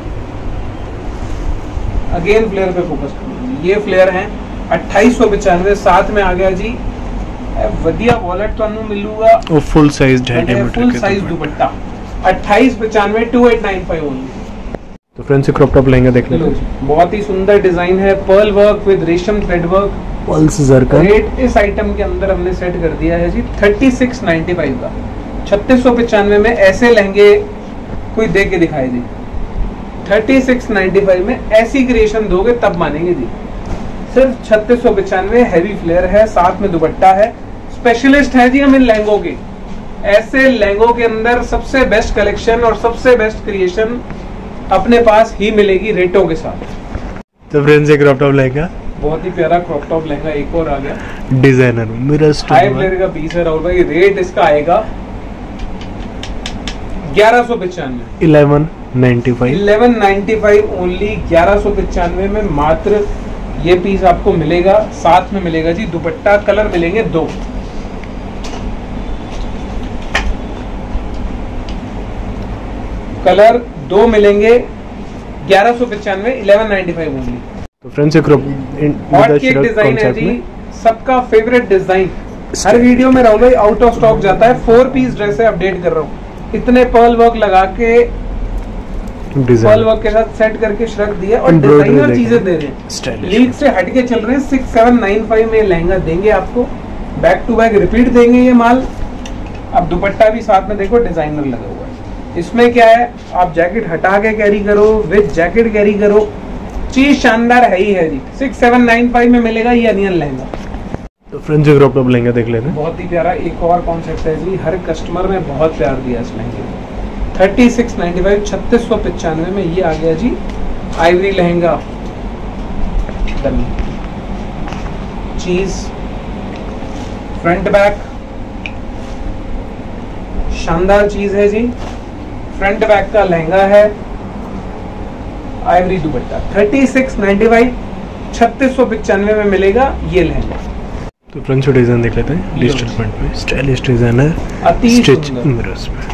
अगेन फ्लेयर पे फोकस करो, ये फ्लेयर है अट्ठाईस सौ पचानवे। साथ में आ गया जी वधिया वॉलेट ਤੁਹਾਨੂੰ ਮਿਲੂਗਾ और फुल साइज है, फुल साइज दुपट्टा। अट्ठाईस पचानवे, two eight nine five only. तो फ्रेंड्स ये क्रॉप टॉप लहंगा देख लेते हैं, बहुत ही सुंदर डिजाइन है, पर्ल वर्क विद रेशम thread work. Plus zircon. Rate इस आइटम के अंदर हमने सेट कर दिया है जी थर्टी सिक्स नाइन्टी फाइव का। छत्तीस सौ पचानवे में ऐसे लहंगे कोई दे के दिखाए जी, थर्टी सिक्स नाइन्टी फाइव में ऐसी क्रिएशन दोगे तब मानेंगे जी। सिर्फ छत्तीस सौ पचानवे, हैवी फ्लेयर है, साथ में दुपट्टा है। स्पेशलिस्ट है जी हम इन लहंगों के। ऐसे लहंगों के अंदर सबसे बेस्ट कलेक्शन और सबसे बेस्ट क्रिएशन अपने पास ही मिलेगी रेटों के साथ। तो फ्रेंड्स ये क्रॉप टॉप लहंगा बहुत ही प्यारा क्रॉप टॉप लहंगा एक और आ गया, डिजाइनर मिरर हाई फ्लेयर का पीस है राहुल भाई। रेट इसका आएगा ग्यारह सौ पचानवे, eleven ninety five. Eleven ninety five only, ग्यारह सौ पचानवे में मात्र ये पीस आपको मिलेगा। साथ में मिलेगा जी दुपट्टा, कलर मिलेंगे दो। कलर दो मिलेंगे, ग्यारह सौ पचानवे, इलेवन नाइन्टी फाइव ओनली। तो फ्रेंड्स ये क्रॉप हॉट केक डिजाइन है जी, सबका फेवरेट डिजाइन। हर वीडियो में राहुल भाई आउट ऑफ स्टॉक जाता है। फोर पीस ड्रेस है, अपडेट कर रहा हूँ। इतने पर्ल वर्क लगा के, पर्ल वर्क के साथ सेट करके श्रक दिए और डिजाइनर चीजें दे रहे हैं, लीग से हटके चल रहे हैं। सिक्स सेवन नाइन फाइव में लहंगा देंगे आपको, बैक टू बैक रिपीट देंगे ये माल। अब दुपट्टा भी साथ में देखो डिजाइनर लगा हुआ है। इसमें क्या है, आप जैकेट हटा के कैरी करो, विद जैकेट कैरी करो, चीज शानदार है ही है जी। सिक्स सेवन नाइन फाइव में मिलेगा ये अनियन लहंगा। तो फ्रेंड्स क्रॉप टॉप लहंगा देख लेते हैं, बहुत ही प्यारा एक और कॉन्सेप्ट है जी, हर कस्टमर ने बहुत प्यार दिया इस लहंगे में। थर्टी सिक्स नाइन्टी फाइव, छत्तीस सौ पचानवे में ये आ गया जी आइवरी लहंगा। चीज फ्रंट बैक शानदार चीज है जी, फ्रंट बैक का लहंगा है, ivory dupatta. Thirty six ninety five, छत्तीस सौ पचानवे में मिलेगा ये लहंगा। तो फ्रेंड्स डिजाइन देख लेते हैं, डिजिटल प्रिंट में स्टाइलिश डिजाइन है, अति स्टिच सुंदर, मिरर्स में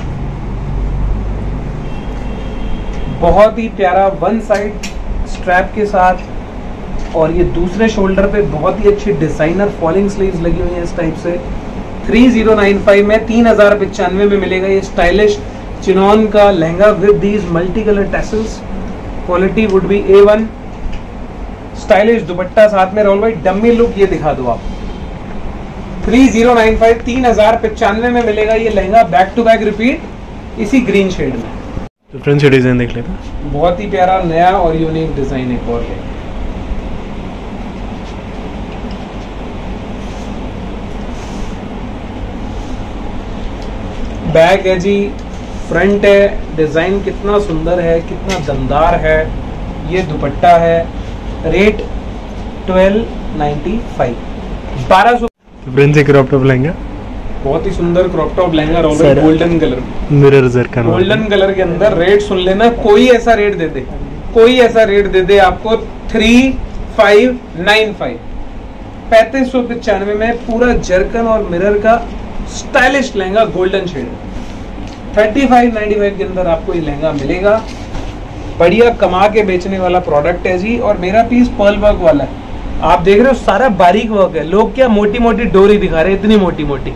बहुत ही प्यारा वन साइड स्ट्रैप के साथ। और ये दूसरे शोल्डर पे बहुत ही अच्छी डिजाइनर फॉलिंग स्लीव्स लगी हुई है इस टाइप से। थ्री जीरो नाइन फाइव में, तीन हजार पचानवे में मिलेगा ये स्टाइलिश चिनॉन का lehenga with these multi colour tassels. Quality would be A one. Stylish dupatta साथ में। राहुल भाई डम्मी लुक ये दिखा दो आप। थ्री जीरो नाइन फाइव, तीन हजार पचानवे में मिलेगा ये lehenga, back to back repeat इसी ग्रीन शेड में। तो फ्रेंड्स ये डिजाइन देख लेते हैं, बहुत ही प्यारा नया और यूनिक डिजाइन एक और है। बैक है जी, फ्रंट है, डिजाइन कितना सुंदर है, कितना दमदार है। ये दुपट्टा है, रेट ट्वेल्व नाइन्टी फाइव, बारह सौ। फ्रेंड्स एक क्रॉप टॉप लहंगा, बहुत ही सुंदर crop top lehenga, golden colour, mirror zircon, golden colour के अंदर। रेट सुन लेना, कोई ऐसा रेट दे दे, कोई ऐसा रेट दे दे आपको थ्री फाइव नाइन फाइव, पैंतीस सौ पचानवे में पूरा जर्कन और मिरर का stylish lehenga golden shade. Thirty five ninety five के अंदर आपको ये लहंगा मिलेगा। बढ़िया कमा के बेचने वाला प्रोडक्ट है जी। और मेरा पीस पर्ल वर्क वाला है, आप देख रहे हो सारा बारीक वर्क है। लोग क्या मोटी मोटी डोरी दिखा रहे हैं, इतनी मोटी मोटी,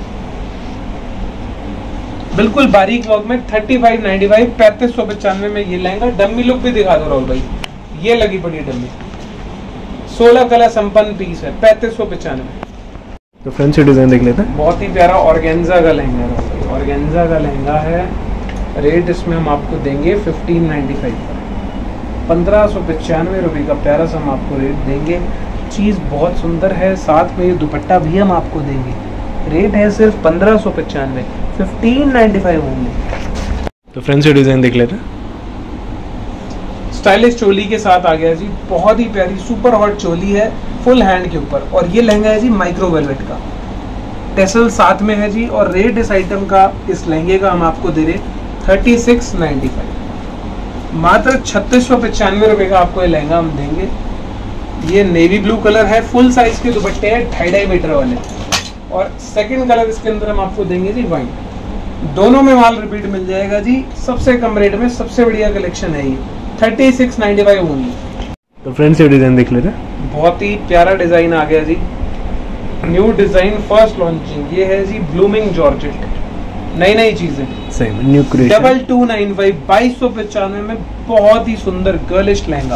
बिल्कुल बारीक वर्क में थर्टी फाइव नाइन्टी फाइव, पैंतीस सौ पचानवे में ये लहंगा। डम्मी लुक भी दिखा दो राहुल भाई, ये लगी पड़ी डम्मी, सोलह कलर संपन्न पीस है, पैंतीस सौ पचानवे। तो फ्रेंड्स ये डिजाइन देख लेते हैं। बहुत ही प्यारा ऑर्गेन्जा का लहंगा है, ऑर्गेन्जा का लहंगा है। रेट इसमें हम आपको देंगे फिफ्टीन नाइन्टी फाइव का, पंद्रह सौ पचानवे रुपये का प्यारा सा हम आपको रेट देंगे। चीज़ बहुत सुंदर है, साथ में ये दुपट्टा भी हम आपको देंगे। रेट है सिर्फ पंद्रह सौ पचानवे, फिफ्टीन नाइन्टी फाइव होंगे। तो फ्रेंड्स ये डिजाइन देख लेते हैं। स्टाइलिश चोली के साथ आ गया जी, बहुत ही प्यारी सुपर हॉट चोली है, फुल हैंड के ऊपर। और ये लहंगा है जी माइक्रो वेलवेट का, टेसल साथ में है जी। और रेट इस आइटम का, इस लहंगे का हम आपको दे रहे थर्टी सिक्स नाइन्टी फाइव, मात्र छत्तीस सौ पचानवे रुपये का आपको ये लहंगा हम देंगे। ये नेवी ब्लू कलर है, फुल साइज के दुपट्टे हैं ढाई ढाई मीटर वाले। और सेकंड कलर इसके अंदर हम आपको देंगे जी वाइन। दोनों में माल रिपीट मिल जाएगा जी, सबसे कम रेट में सबसे बढ़िया कलेक्शन है ये, thirty six ninety five only. तो फ्रेंड्स ये डिजाइन देख लेते हैं। बहुत ही प्यारा डिजाइन आ गया जी, न्यू डिजाइन, फर्स्ट लॉन्चिंग। ये है जी ब्लूमिंग जॉर्जेट, नई नई चीजें, सही में new creation. Double two nine five, बाईस सौ पचानवे में बहुत ही सुंदर गर्लिश लहंगा,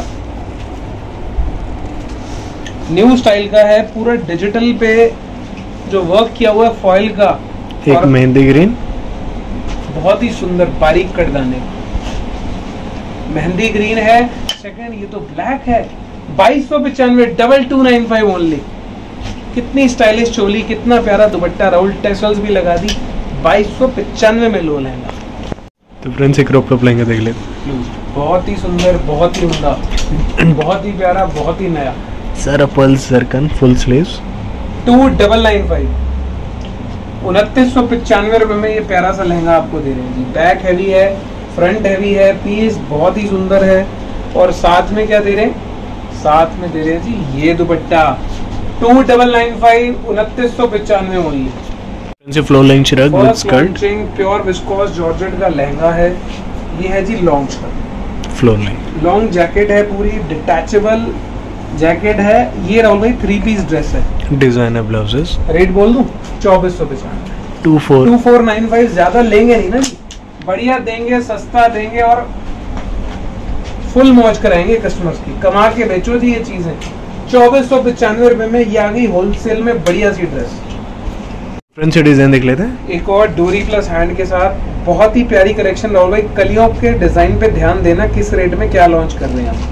न्यू स्टाइल का है। पूरा डिजिटल पे जो वर्क किया हुआ है फॉइल का, एक मेहंदी ग्रीन, बहुत ही सुंदर बारीक कटदाने, मेहंदी ग्रीन है। सेकंड ये तो ब्लैक है, बाईस सौ पचानवे, double two nine five only. कितनी स्टाइलिश चोली, कितना प्यारा दुपट्टा, राउल टेसल्स भी लगा दी, बाईस सौ पचानवे में लो लहंगा। तो फ्रेंड्स एक क्रॉप टॉप लहंगा देख लेते हैं। बहुत ही सुंदर, बहुत ही उम्दा, बहुत ही प्यारा, बहुत ही नया। सारा pearls zircon, full sleeves, two double nine five, उनतीस सौ पचानवे रुपए में ये प्यारा सा लहंगा आपको दे रहे हैं जी। बैक हैवी है, फ्रंट हैवी है, पीस बहुत ही सुंदर है। और साथ में क्या दे रहे हैं, साथ में दे रहे हैं जी ये dupatta, two double nine five, उनतीस सौ पचानवे only. Floor line Chirag with skirt, pure viscose georgette का लहंगा है। ये है जी long skirt, floor line, long jacket है, पूरी डिटैचेबल जैकेट है। ये राहुल भाई थ्री पीस ड्रेस है, डिजाइनर ब्लाउजेस। रेट बोल दूं, चौबीस सौ पचानवे, two four two four nine five. ज्यादा लेंगे नहीं ना जी, बढ़िया देंगे, सस्ता देंगे और फुल मौज कराएंगे कस्टमर्स की। कमा के बेचो जी ये चीजें। चौबीस सौ पचानवे रुपए में ये आ गई होलसेल में बढ़िया सी ड्रेस। फ्रेंड्स ये डिजाइन देख लेते हैं। एक और डोरी प्लस हैंड के साथ बहुत ही प्यारी कलेक्शन। राहुल भाई कलियों के डिजाइन पे ध्यान देना, किस रेट में क्या लॉन्च कर रहे हैं हम।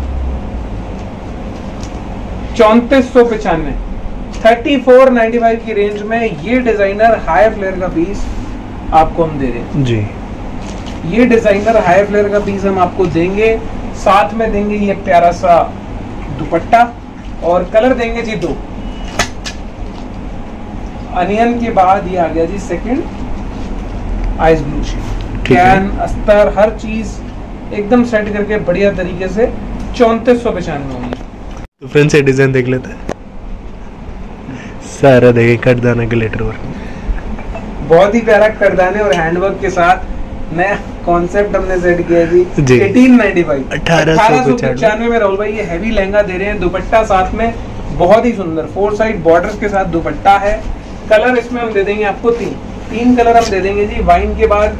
चौंतीस सौ पचानवे, थर्टी फोर नाइन्टी फाइव की रेंज में ये डिजाइनर हाई फ्लेयर का पीस आपको हम दे रहे हैं जी। ये डिजाइनर हाई फ्लेयर का पीस हम आपको देंगे, साथ में देंगे ये प्यारा सा दुपट्टा और कलर देंगे जी दो। अनियन के बाद ये आ गया जी सेकंड आइस ब्लू शेड, कैन अस्तर हर चीज एकदम सेट करके बढ़िया तरीके से चौंतीस सौ पचानवे होंगे। तो फ्रेंड्स ये डिजाइन देख लेते हैं। सारा देखे कटदाना ग्लिटर वर्क, बहुत ही प्यारा कटदाने और हैंडवर्क के साथ नया कॉन्सेप्ट हमने सेट किया जी। जी। एटीन नाइन्टी फाइव, अठारह सौ पचानवे में राहुल भाई ये हैवी लहंगा दे रहे हैं। दुपट्टा साथ में बहुत ही सुंदर फोर साइड बॉर्डर्स के साथ दुपट्टा है। कलर इसमें हम दे देंगे आपको तीन तीन कलर हम दे देंगे जी। वाइन के बाद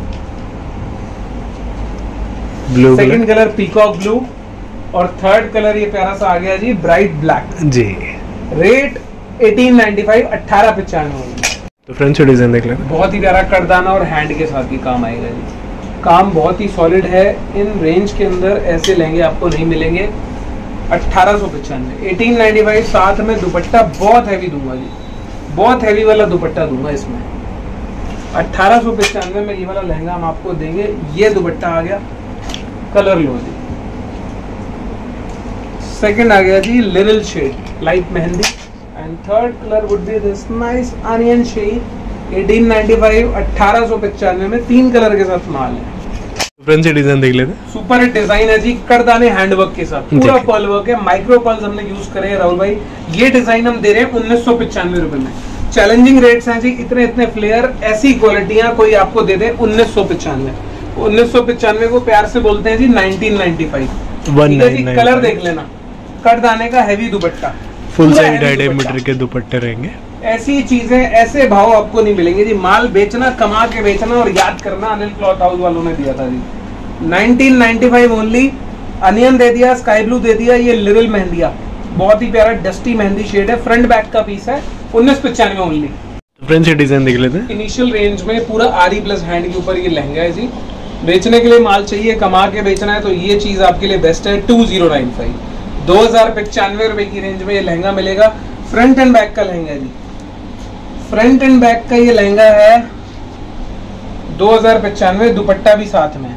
blue, second colour peacock blue और थर्ड कलर ये प्यारा सा आ गया जी ब्राइट ब्लैक जी। रेट एटीन नाइन्टी फाइव, अठारह पचानवे। तो फ्रेंड्स ये डिजाइन देख लेते हैं। बहुत ही प्यारा करदाना और हैंड के साथ भी काम आएगा जी। काम बहुत ही सॉलिड है। इन रेंज के अंदर ऐसे लहंगे आपको नहीं मिलेंगे। अठारह सौ पचानवे, एटीन नाइन्टी फाइव, साथ में दुपट्टा बहुत हैवी दूंगा जी, बहुत हैवी वाला दुपट्टा दूंगा इसमें। अठारह सौ पचानवे में ये वाला लहंगा हम आपको देंगे। ये दुपट्टा आ गया, कलर लो जी। सेकंड आ गया जी लिटिल शेड, लाइट मेहंदी। And third colour would be this nice onion shade, eighteen ninety five, अठारह सौ पचानवे में तीन कलर के साथ माल है। फ्रेंड्स ये डिजाइन देख लेते हैं। सुपर हिट डिजाइन है जी, करदाने हैंडवर्क के साथ, पूरा पर्ल वर्क है, माइक्रो पर्ल्स हमने यूज करे हैं राहुल भाई। ये डिजाइन हम दे रहे हैं उन्नीस सौ पचानवे रुपए में। चैलेंजिंग रेट्स हैं जी, इतने इतने फ्लेयर, ऐसी क्वालिटियां कोई आपको दे दे उन्नीस सौ पचानवे। उन्नीस सौ पचानवे को प्यार से बोलते हैं जी नाइनटीन नाइंटी फाइव। कलर देख लेना, करदाने का हैवी दुपट्टा, फुल साइज ढाई मीटर के दुपट्टे रहेंगे। ऐसी चीजें, ऐसे भाव आपको नहीं मिलेंगे जी। माल बेचना, कमा के बेचना और याद करना। अनिल क्लॉथ हाउस वालों ने दिया था जी nineteen ninety five only. Onion दे दिया, स्काई ब्लू दे दिया, ये लिटिल मेहंदिया, बहुत ही प्यारा डस्टी मेहंदी शेड है, फ्रंट बैक का पीस है, उन्नीस पचानवे ओनली। फ्रेंड्स ये डिजाइन देख लेते हैं। इनिशियल रेंज में पूरा आरी प्लस हैंड के ऊपर ये लहंगा है जी। बेचने के लिए माल चाहिए, कमा के बेचना है तो ये चीज आपके लिए बेस्ट है। टू जीरो नाइन फाइव, दो हजार पचानवे रुपए की रेंज में ये लहंगा मिलेगा। फ्रंट एंड बैक का लहंगा है जी, फ्रंट एंड बैक का ये लहंगा है दो हजार पचानवे, दुपट्टा भी साथ में है।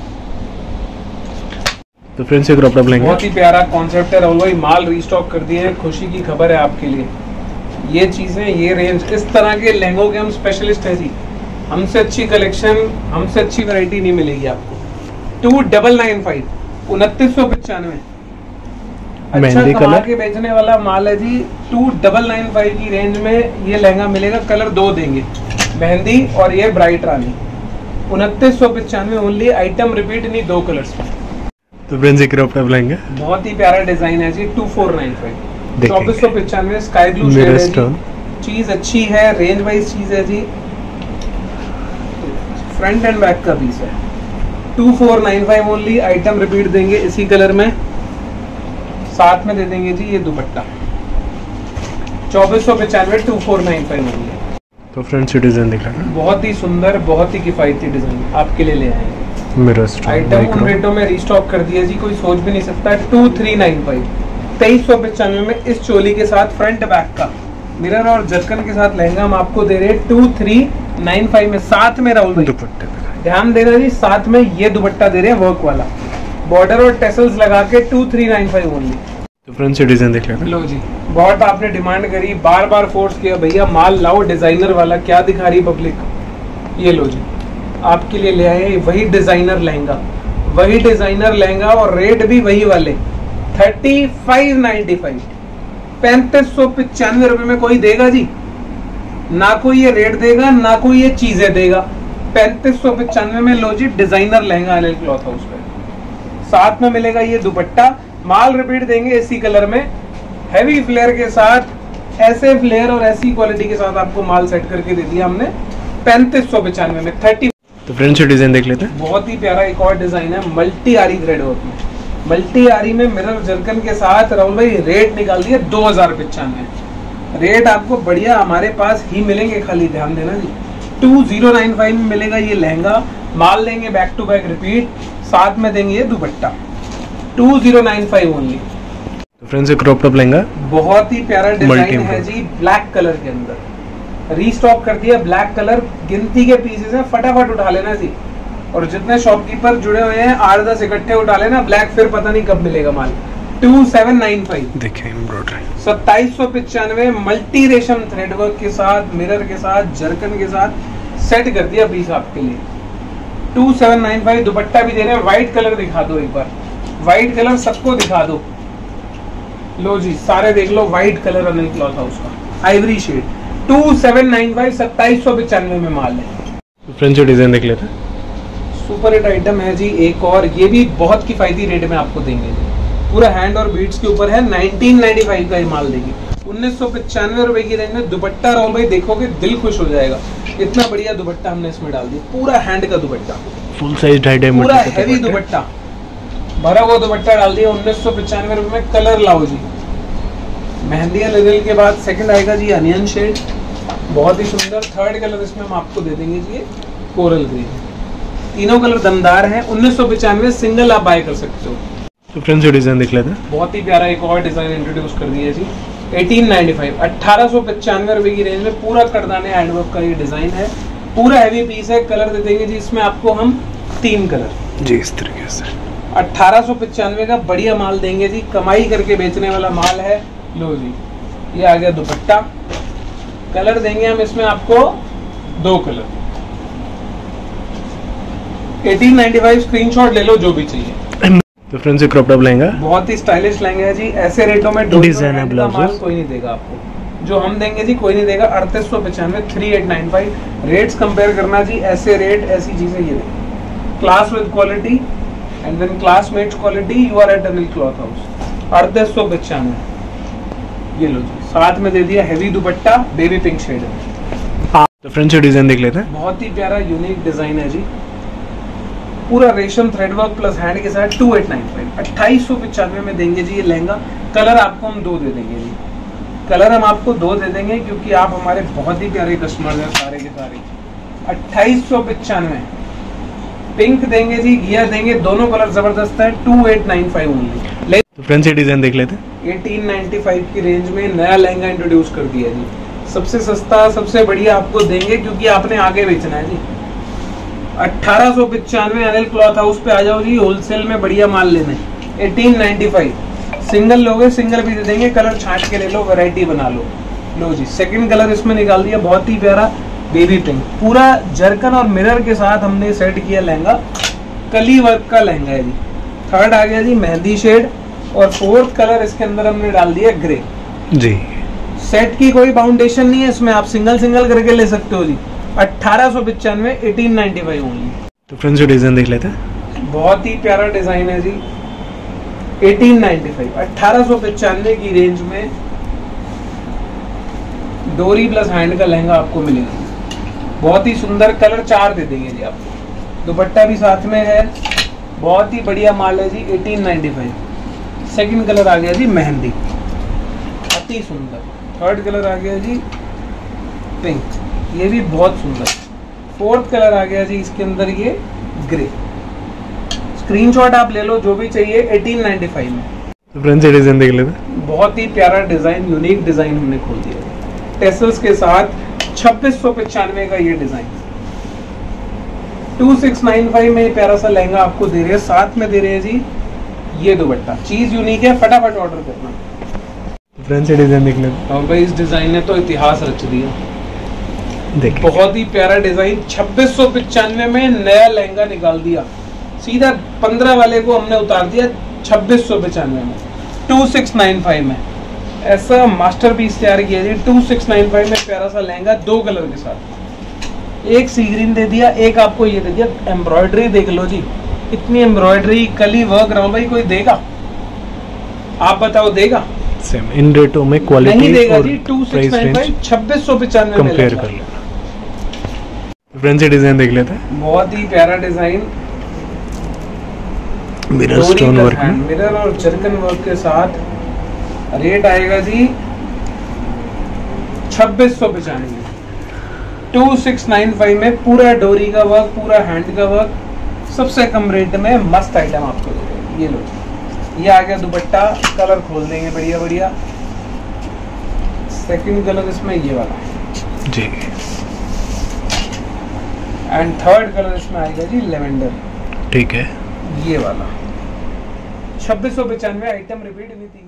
तो फ्रेंड्स ये क्रॉप टॉप लहंगा बहुत ही प्यारा कॉन्सेप्ट है राहुल भाई, माल रीस्टॉक कर दिए हैं, खुशी की खबर है आपके लिए। ये चीजें, ये रेंज, इस तरह के लहंगों के हम स्पेशलिस्ट हैं जी। हमसे अच्छी कलेक्शन, हमसे अच्छी वैरायटी नहीं मिलेगी आपको। टू डबल नाइन फाइव, उनतीस सौ पचानवे, अच्छा कमा के बेचने वाला माल है जी। टू डबल नाइन फाइव की रेंज में ये लहंगा मिलेगा। कलर दो देंगे, मेहंदी और ये ब्राइट रानी। उनतीस सौ पचानवे ओनली, आइटम रिपीट नहीं, दो कलर्स। तो फ्रेंड्स ये क्रॉप टॉप लहंगा बहुत ही प्यारा डिजाइन है जी। टू फोर नाइन फाइव, चौबीस सौ पचानवे, स्काई ब्लू शेड है जी। चीज अच्छी है, रेंज वाइज चीज है जी। फ्रंट एंड बैक का पीस है। Two four nine five only, item repeat देंगे इसी कलर में, साथ में दे देंगे जी ये दुपट्टा। चौबीस सौ पचानवे, two four nine five only. तो फ्रेंड्स ये डिजाइन दिखा रहा है, बहुत ही सुंदर, बहुत ही किफायती डिजाइन आपके लिए ले आए। आइटम उन रेटों में रिस्टॉक कर दिया जी, कोई सोच भी नहीं सकता। टू थ्री नाइन फाइव, तेईस सौ पचानवे में इस चोली के साथ फ्रंट बैक का मिरर और जरकन के साथ लहंगा हम आपको दे रहे हैं टू थ्री नाइन फाइव में। साथ में राहुल भाई दुपट्टे ध्यान देना जी, साथ में ये दुपट्टा दे रहे हैं वर्क वाला, बॉर्डर और टेसल्स लगा के two three nine five only. तो फ्रेंड्स ये डिजाइन देख लेते हैं। लो जी, बहुत आपने डिमांड करी, बार बार फोर्स किया, भैया माल लाओ डिजाइनर वाला, क्या दिखा रही पब्लिक। ये लो जी, आपके लिए ले आए वही डिजाइनर लहंगा, वही डिजाइनर लहंगा और रेट भी वही वाले, थर्टी फाइव नाइन्टी फाइव, पैंतीस सौ पचानवे रुपए में कोई देगा जी? ना कोई ये रेट देगा, ना कोई ये चीजें देगा। पैंतीस सौ पचानवे में लो जी designer lehenga Anil cloth house पे, साथ में मिलेगा ये दुपट्टा। माल रिपीट देंगे इसी कलर में, हैवी फ्लेयर के साथ, ऐसे फ्लेयर और ऐसी क्वालिटी के साथ आपको माल सेट करके दे दिया हमने पैंतीस सौ पचानवे में। थर्टी तो फ्रेंड्स ये डिजाइन देख लेते हैं। बहुत ही प्यारा एक और डिजाइन है, मल्टी आरी थ्रेड वर्क में, मल्टी आरी में मिरर जरकन के साथ। राहुल भाई रेट निकाल दिए दो हजार पचानवे। रेट आपको बढ़िया हमारे पास ही मिलेंगे, खाली ध्यान देना जी। टू जीरो नाइन फाइव में मिलेगा ये लहंगा, माल देंगे बैक टू बैक रिपीट, साथ में देंगे ये dupatta. Two zero nine five only. तो फ्रेंड्स ये क्रॉप टॉप लहंगा बहुत ही प्यारा डिजाइन है जी, ब्लैक कलर के अंदर रीस्टॉक कर दिया। ब्लैक कलर गिनती के पीसेस हैं, फटाफट उठा लेना जी। और जितने शॉपकीपर जुड़े हुए हैं आठ दस इकट्ठे उठा लेना, ब्लैक फिर पता नहीं कब मिलेगा माल। टू सेवन नाइन फाइव, देखिए एम्ब्रॉयडरी, सत्ताईस सौ पचानवे, मल्टी रेशम थ्रेडवर्क के साथ, मिरर के साथ, जरकन के साथ सेट कर दिया पीस आपके लिए। Two seven nine five, dupatta भी दे रहे हैं। व्हाइट कलर दिखा दो एक बार, व्हाइट कलर सबको दिखा दो। लो जी सारे देख लो, white colour Anil cloth house का, ivory shade. Two seven nine five, सत्ताईस सौ पचानवे में माल है। फ्रेंड्स ये डिजाइन देख लेते हैं। सुपर हिट आइटम है जी एक और, ये भी बहुत किफायती रेट में आपको देंगे। पूरा हैंड और बीट्स के ऊपर है, नाइनटीन नाइन्टी फाइव का ये माल देंगे। उन्नीस सौ पचानवे रुपए की रेंज में दुपट्टा राहुल भाई देखोगे दिल खुश हो जाएगा। इतना बढ़िया दुपट्टा हमने इसमें डाल दिया, पूरा हैंड का दुपट्टा, फुल साइज ढाई ढाई पूरा हैवी दुपट्टा, भरा हुआ दुपट्टा डाल दिया उन्नीस सौ पचानवे रुपए में। कलर लाओ जी, मेहंदिया लेवल के बाद सेकंड आएगा जी अनियन शेड, बहुत ही सुंदर। थर्ड कलर इसमें हम आपको दे देंगे जी कोरल ग्रीन। तीनों कलर दमदार हैं। उन्नीस सौ पचानवे, सिंगल आप बाय कर सकते हो। तो फ्रेंड्स ये डिजाइन देख लेते हैं। बहुत ही प्यारा एक और डिजाइन इंट्रोड्यूस कर दिया जी, अठारह सौ पचानवे, अठारह सौ पचानवे रुपए की रेंज में पूरा करदाने हैंडवर्क का ये डिजाइन है। पूरा हैवी पीस है। कलर दे देंगे जी इसमें आपको हम तीन कलर जी इस तरीके से। अट्ठारह सौ पचानवे का बढ़िया माल देंगे जी, कमाई करके बेचने वाला माल है। लो जी, ये आ गया दुपट्टा। कलर देंगे हम इसमें आपको दो कलर। अठारह सौ पचानवे स्क्रीनशॉट ले लो जो भी चाहिए। तो फ्रेंड्स ये क्रॉप टॉप लहंगा बहुत ही स्टाइलिश लहंगा है जी। ऐसे रेटों में डिजाइन है का माल कोई नहीं देगा आपको, जो हम देंगे जी कोई नहीं देगा। अड़तीस सौ पचानवे three eight nine five rates compare करना जी। ऐसे रेट ऐसी चीजें ये class with quality and then classmates quality. You are at Anil cloth house. अड़तीस सौ पचानवे ये लो जी, साथ में दे दिया heavy dupatta, baby pink shade है। तो फ्रेंड्स ये डिजाइन देख लेते हैं। बहुत ही प्यारा यूनिक डिजाइन है जी, पूरा रेशम थ्रेड वर्क प्लस हैंड के साथ। टू एट नाइन फाइव अट्ठाईस सौ पचानवे में देंगे जी ये लहंगा। कलर आपको हम दो दे देंगे जी, कलर हम आपको दो दे देंगे क्योंकि आप हमारे बहुत ही प्यारे कस्टमर हैं सारे के सारे। अट्ठाईस सौ पचानवे पिंक देंगे जी, घिया देंगे, दोनों कलर जबरदस्त है। Two eight nine five only. तो फ्रेंड्स ये डिजाइन देख लेते हैं। अठारह सौ पचानवे की रेंज में नया लहंगा इंट्रोड्यूस कर दिया जी। सबसे सस्ता सबसे बढ़िया आपको देंगे क्योंकि आपने आगे बेचना है जी। अठारह सौ पचानवे अनिल क्लॉथ हाउस पे आ जाओ जी, होलसेल में बढ़िया माल लेने। अठारह सौ पचानवे सिंगल लोगे सिंगल भी दे देंगे, कलर छांट के ले लो, वैरायटी बना लो। लो जी, सेकंड कलर इसमें निकाल दिया, बहुत ही प्यारा बेबी पिंक। पूरा जरकन और मिरर के साथ हमने सेट किया लहंगा, कली वर्क का लहंगा है जी। थर्ड आ गया जी मेहंदी शेड, और फोर्थ कलर इसके अंदर हमने डाल दिया ग्रे जी। सेट की कोई बाउंडेशन नहीं है इसमें, आप सिंगल सिंगल करके ले सकते हो जी। अठारह सौ पचानवे एटीन नाइनटी फाइव ओनली। तो फ्रेंड्स ये डिजाइन देख लेते हैं। बहुत ही प्यारा डिजाइन है जी। एटीन नाइनटी फाइव अठारह सौ पचानवे की रेंज में डोरी प्लस हैंड का लहंगा आपको मिलेगा। बहुत ही सुंदर, कलर चार दे देंगे जी आपको। दुपट्टा भी साथ में है, बहुत ही बढ़िया माल है जी। Eighteen ninety five second colour आ गया जी मेहंदी, अति सुंदर। थर्ड कलर आ गया जी पिंक, ये भी बहुत सुंदर। फोर्थ कलर आ गया जी इसके अंदर ये ग्रे। स्क्रीनशॉट आप ले लो जो भी चाहिए। एटीन नाइनटी फाइव में। तो फ्रेंड्स ये डिजाइन देख लेते हैं। बहुत ही प्यारा डिजाइन, यूनिक डिजाइन हमने खोल दिया टेसल्स के साथ। छब्बीस सौ पचानवे का ये design. Two six nine five में प्यारा सा लहंगा आपको दे रहे हैं, साथ में दे रहे हैं जी ये दुपट्टा। चीज यूनिक है, फटाफट ऑर्डर करना। फ्रेंड्स ये डिजाइन देख लेते हैं। और भाई इस डिजाइन ने तो इतिहास रच दिया। देखिए बहुत ही प्यारा डिजाइन। छब्बीस सौ पचानवे में नया लहंगा निकाल दिया, सीधा पंद्रह वाले को हमने उतार दिया छब्बीस सौ पचानवे में। टू सिक्स नाइन फाइव में ऐसा मास्टरपीस तैयार किया जी। टू सिक्स नाइन फाइव में प्यारा सा लहंगा, दो कलर के साथ। एक सी ग्रीन दे दिया, एक आपको ये दे दिया। एम्ब्रॉयडरी देख लो जी, इतनी एम्ब्रॉयडरी, कली वर्क। राम भाई कोई देगा? आप बताओ देगा? सेम इन रेटों में क्वालिटी नहीं देगा और जी। टू सिक्स नाइन फाइव छब्बीस सौ पचानवे में कंपेयर कर लेना। फ्रेंड्स ये डिजाइन देख लेते हैं। बहुत ही प्यारा डिजाइन, मिरर स्टोन वर्क में, मिरर और जरकन वर्क के साथ। रेट आएगा जी छब्बीस सौ पचानवे। टू सिक्स नाइन फाइव में पूरा डोरी का वर्क, पूरा हैंड का वर्क, सबसे कम रेट में मस्त आइटम आपको दे रहे हैं। ये लो, ये आ गया दुपट्टा। कलर खोल देंगे बढ़िया बढ़िया। सेकंड कलर इसमें ये वाला जी, एंड थर्ड कलर इसमें आएगा जी लेवेंडर। ठीक है, ये वाला। छब्बीस सौ पचानवे आइटम रिपीट नहीं थी।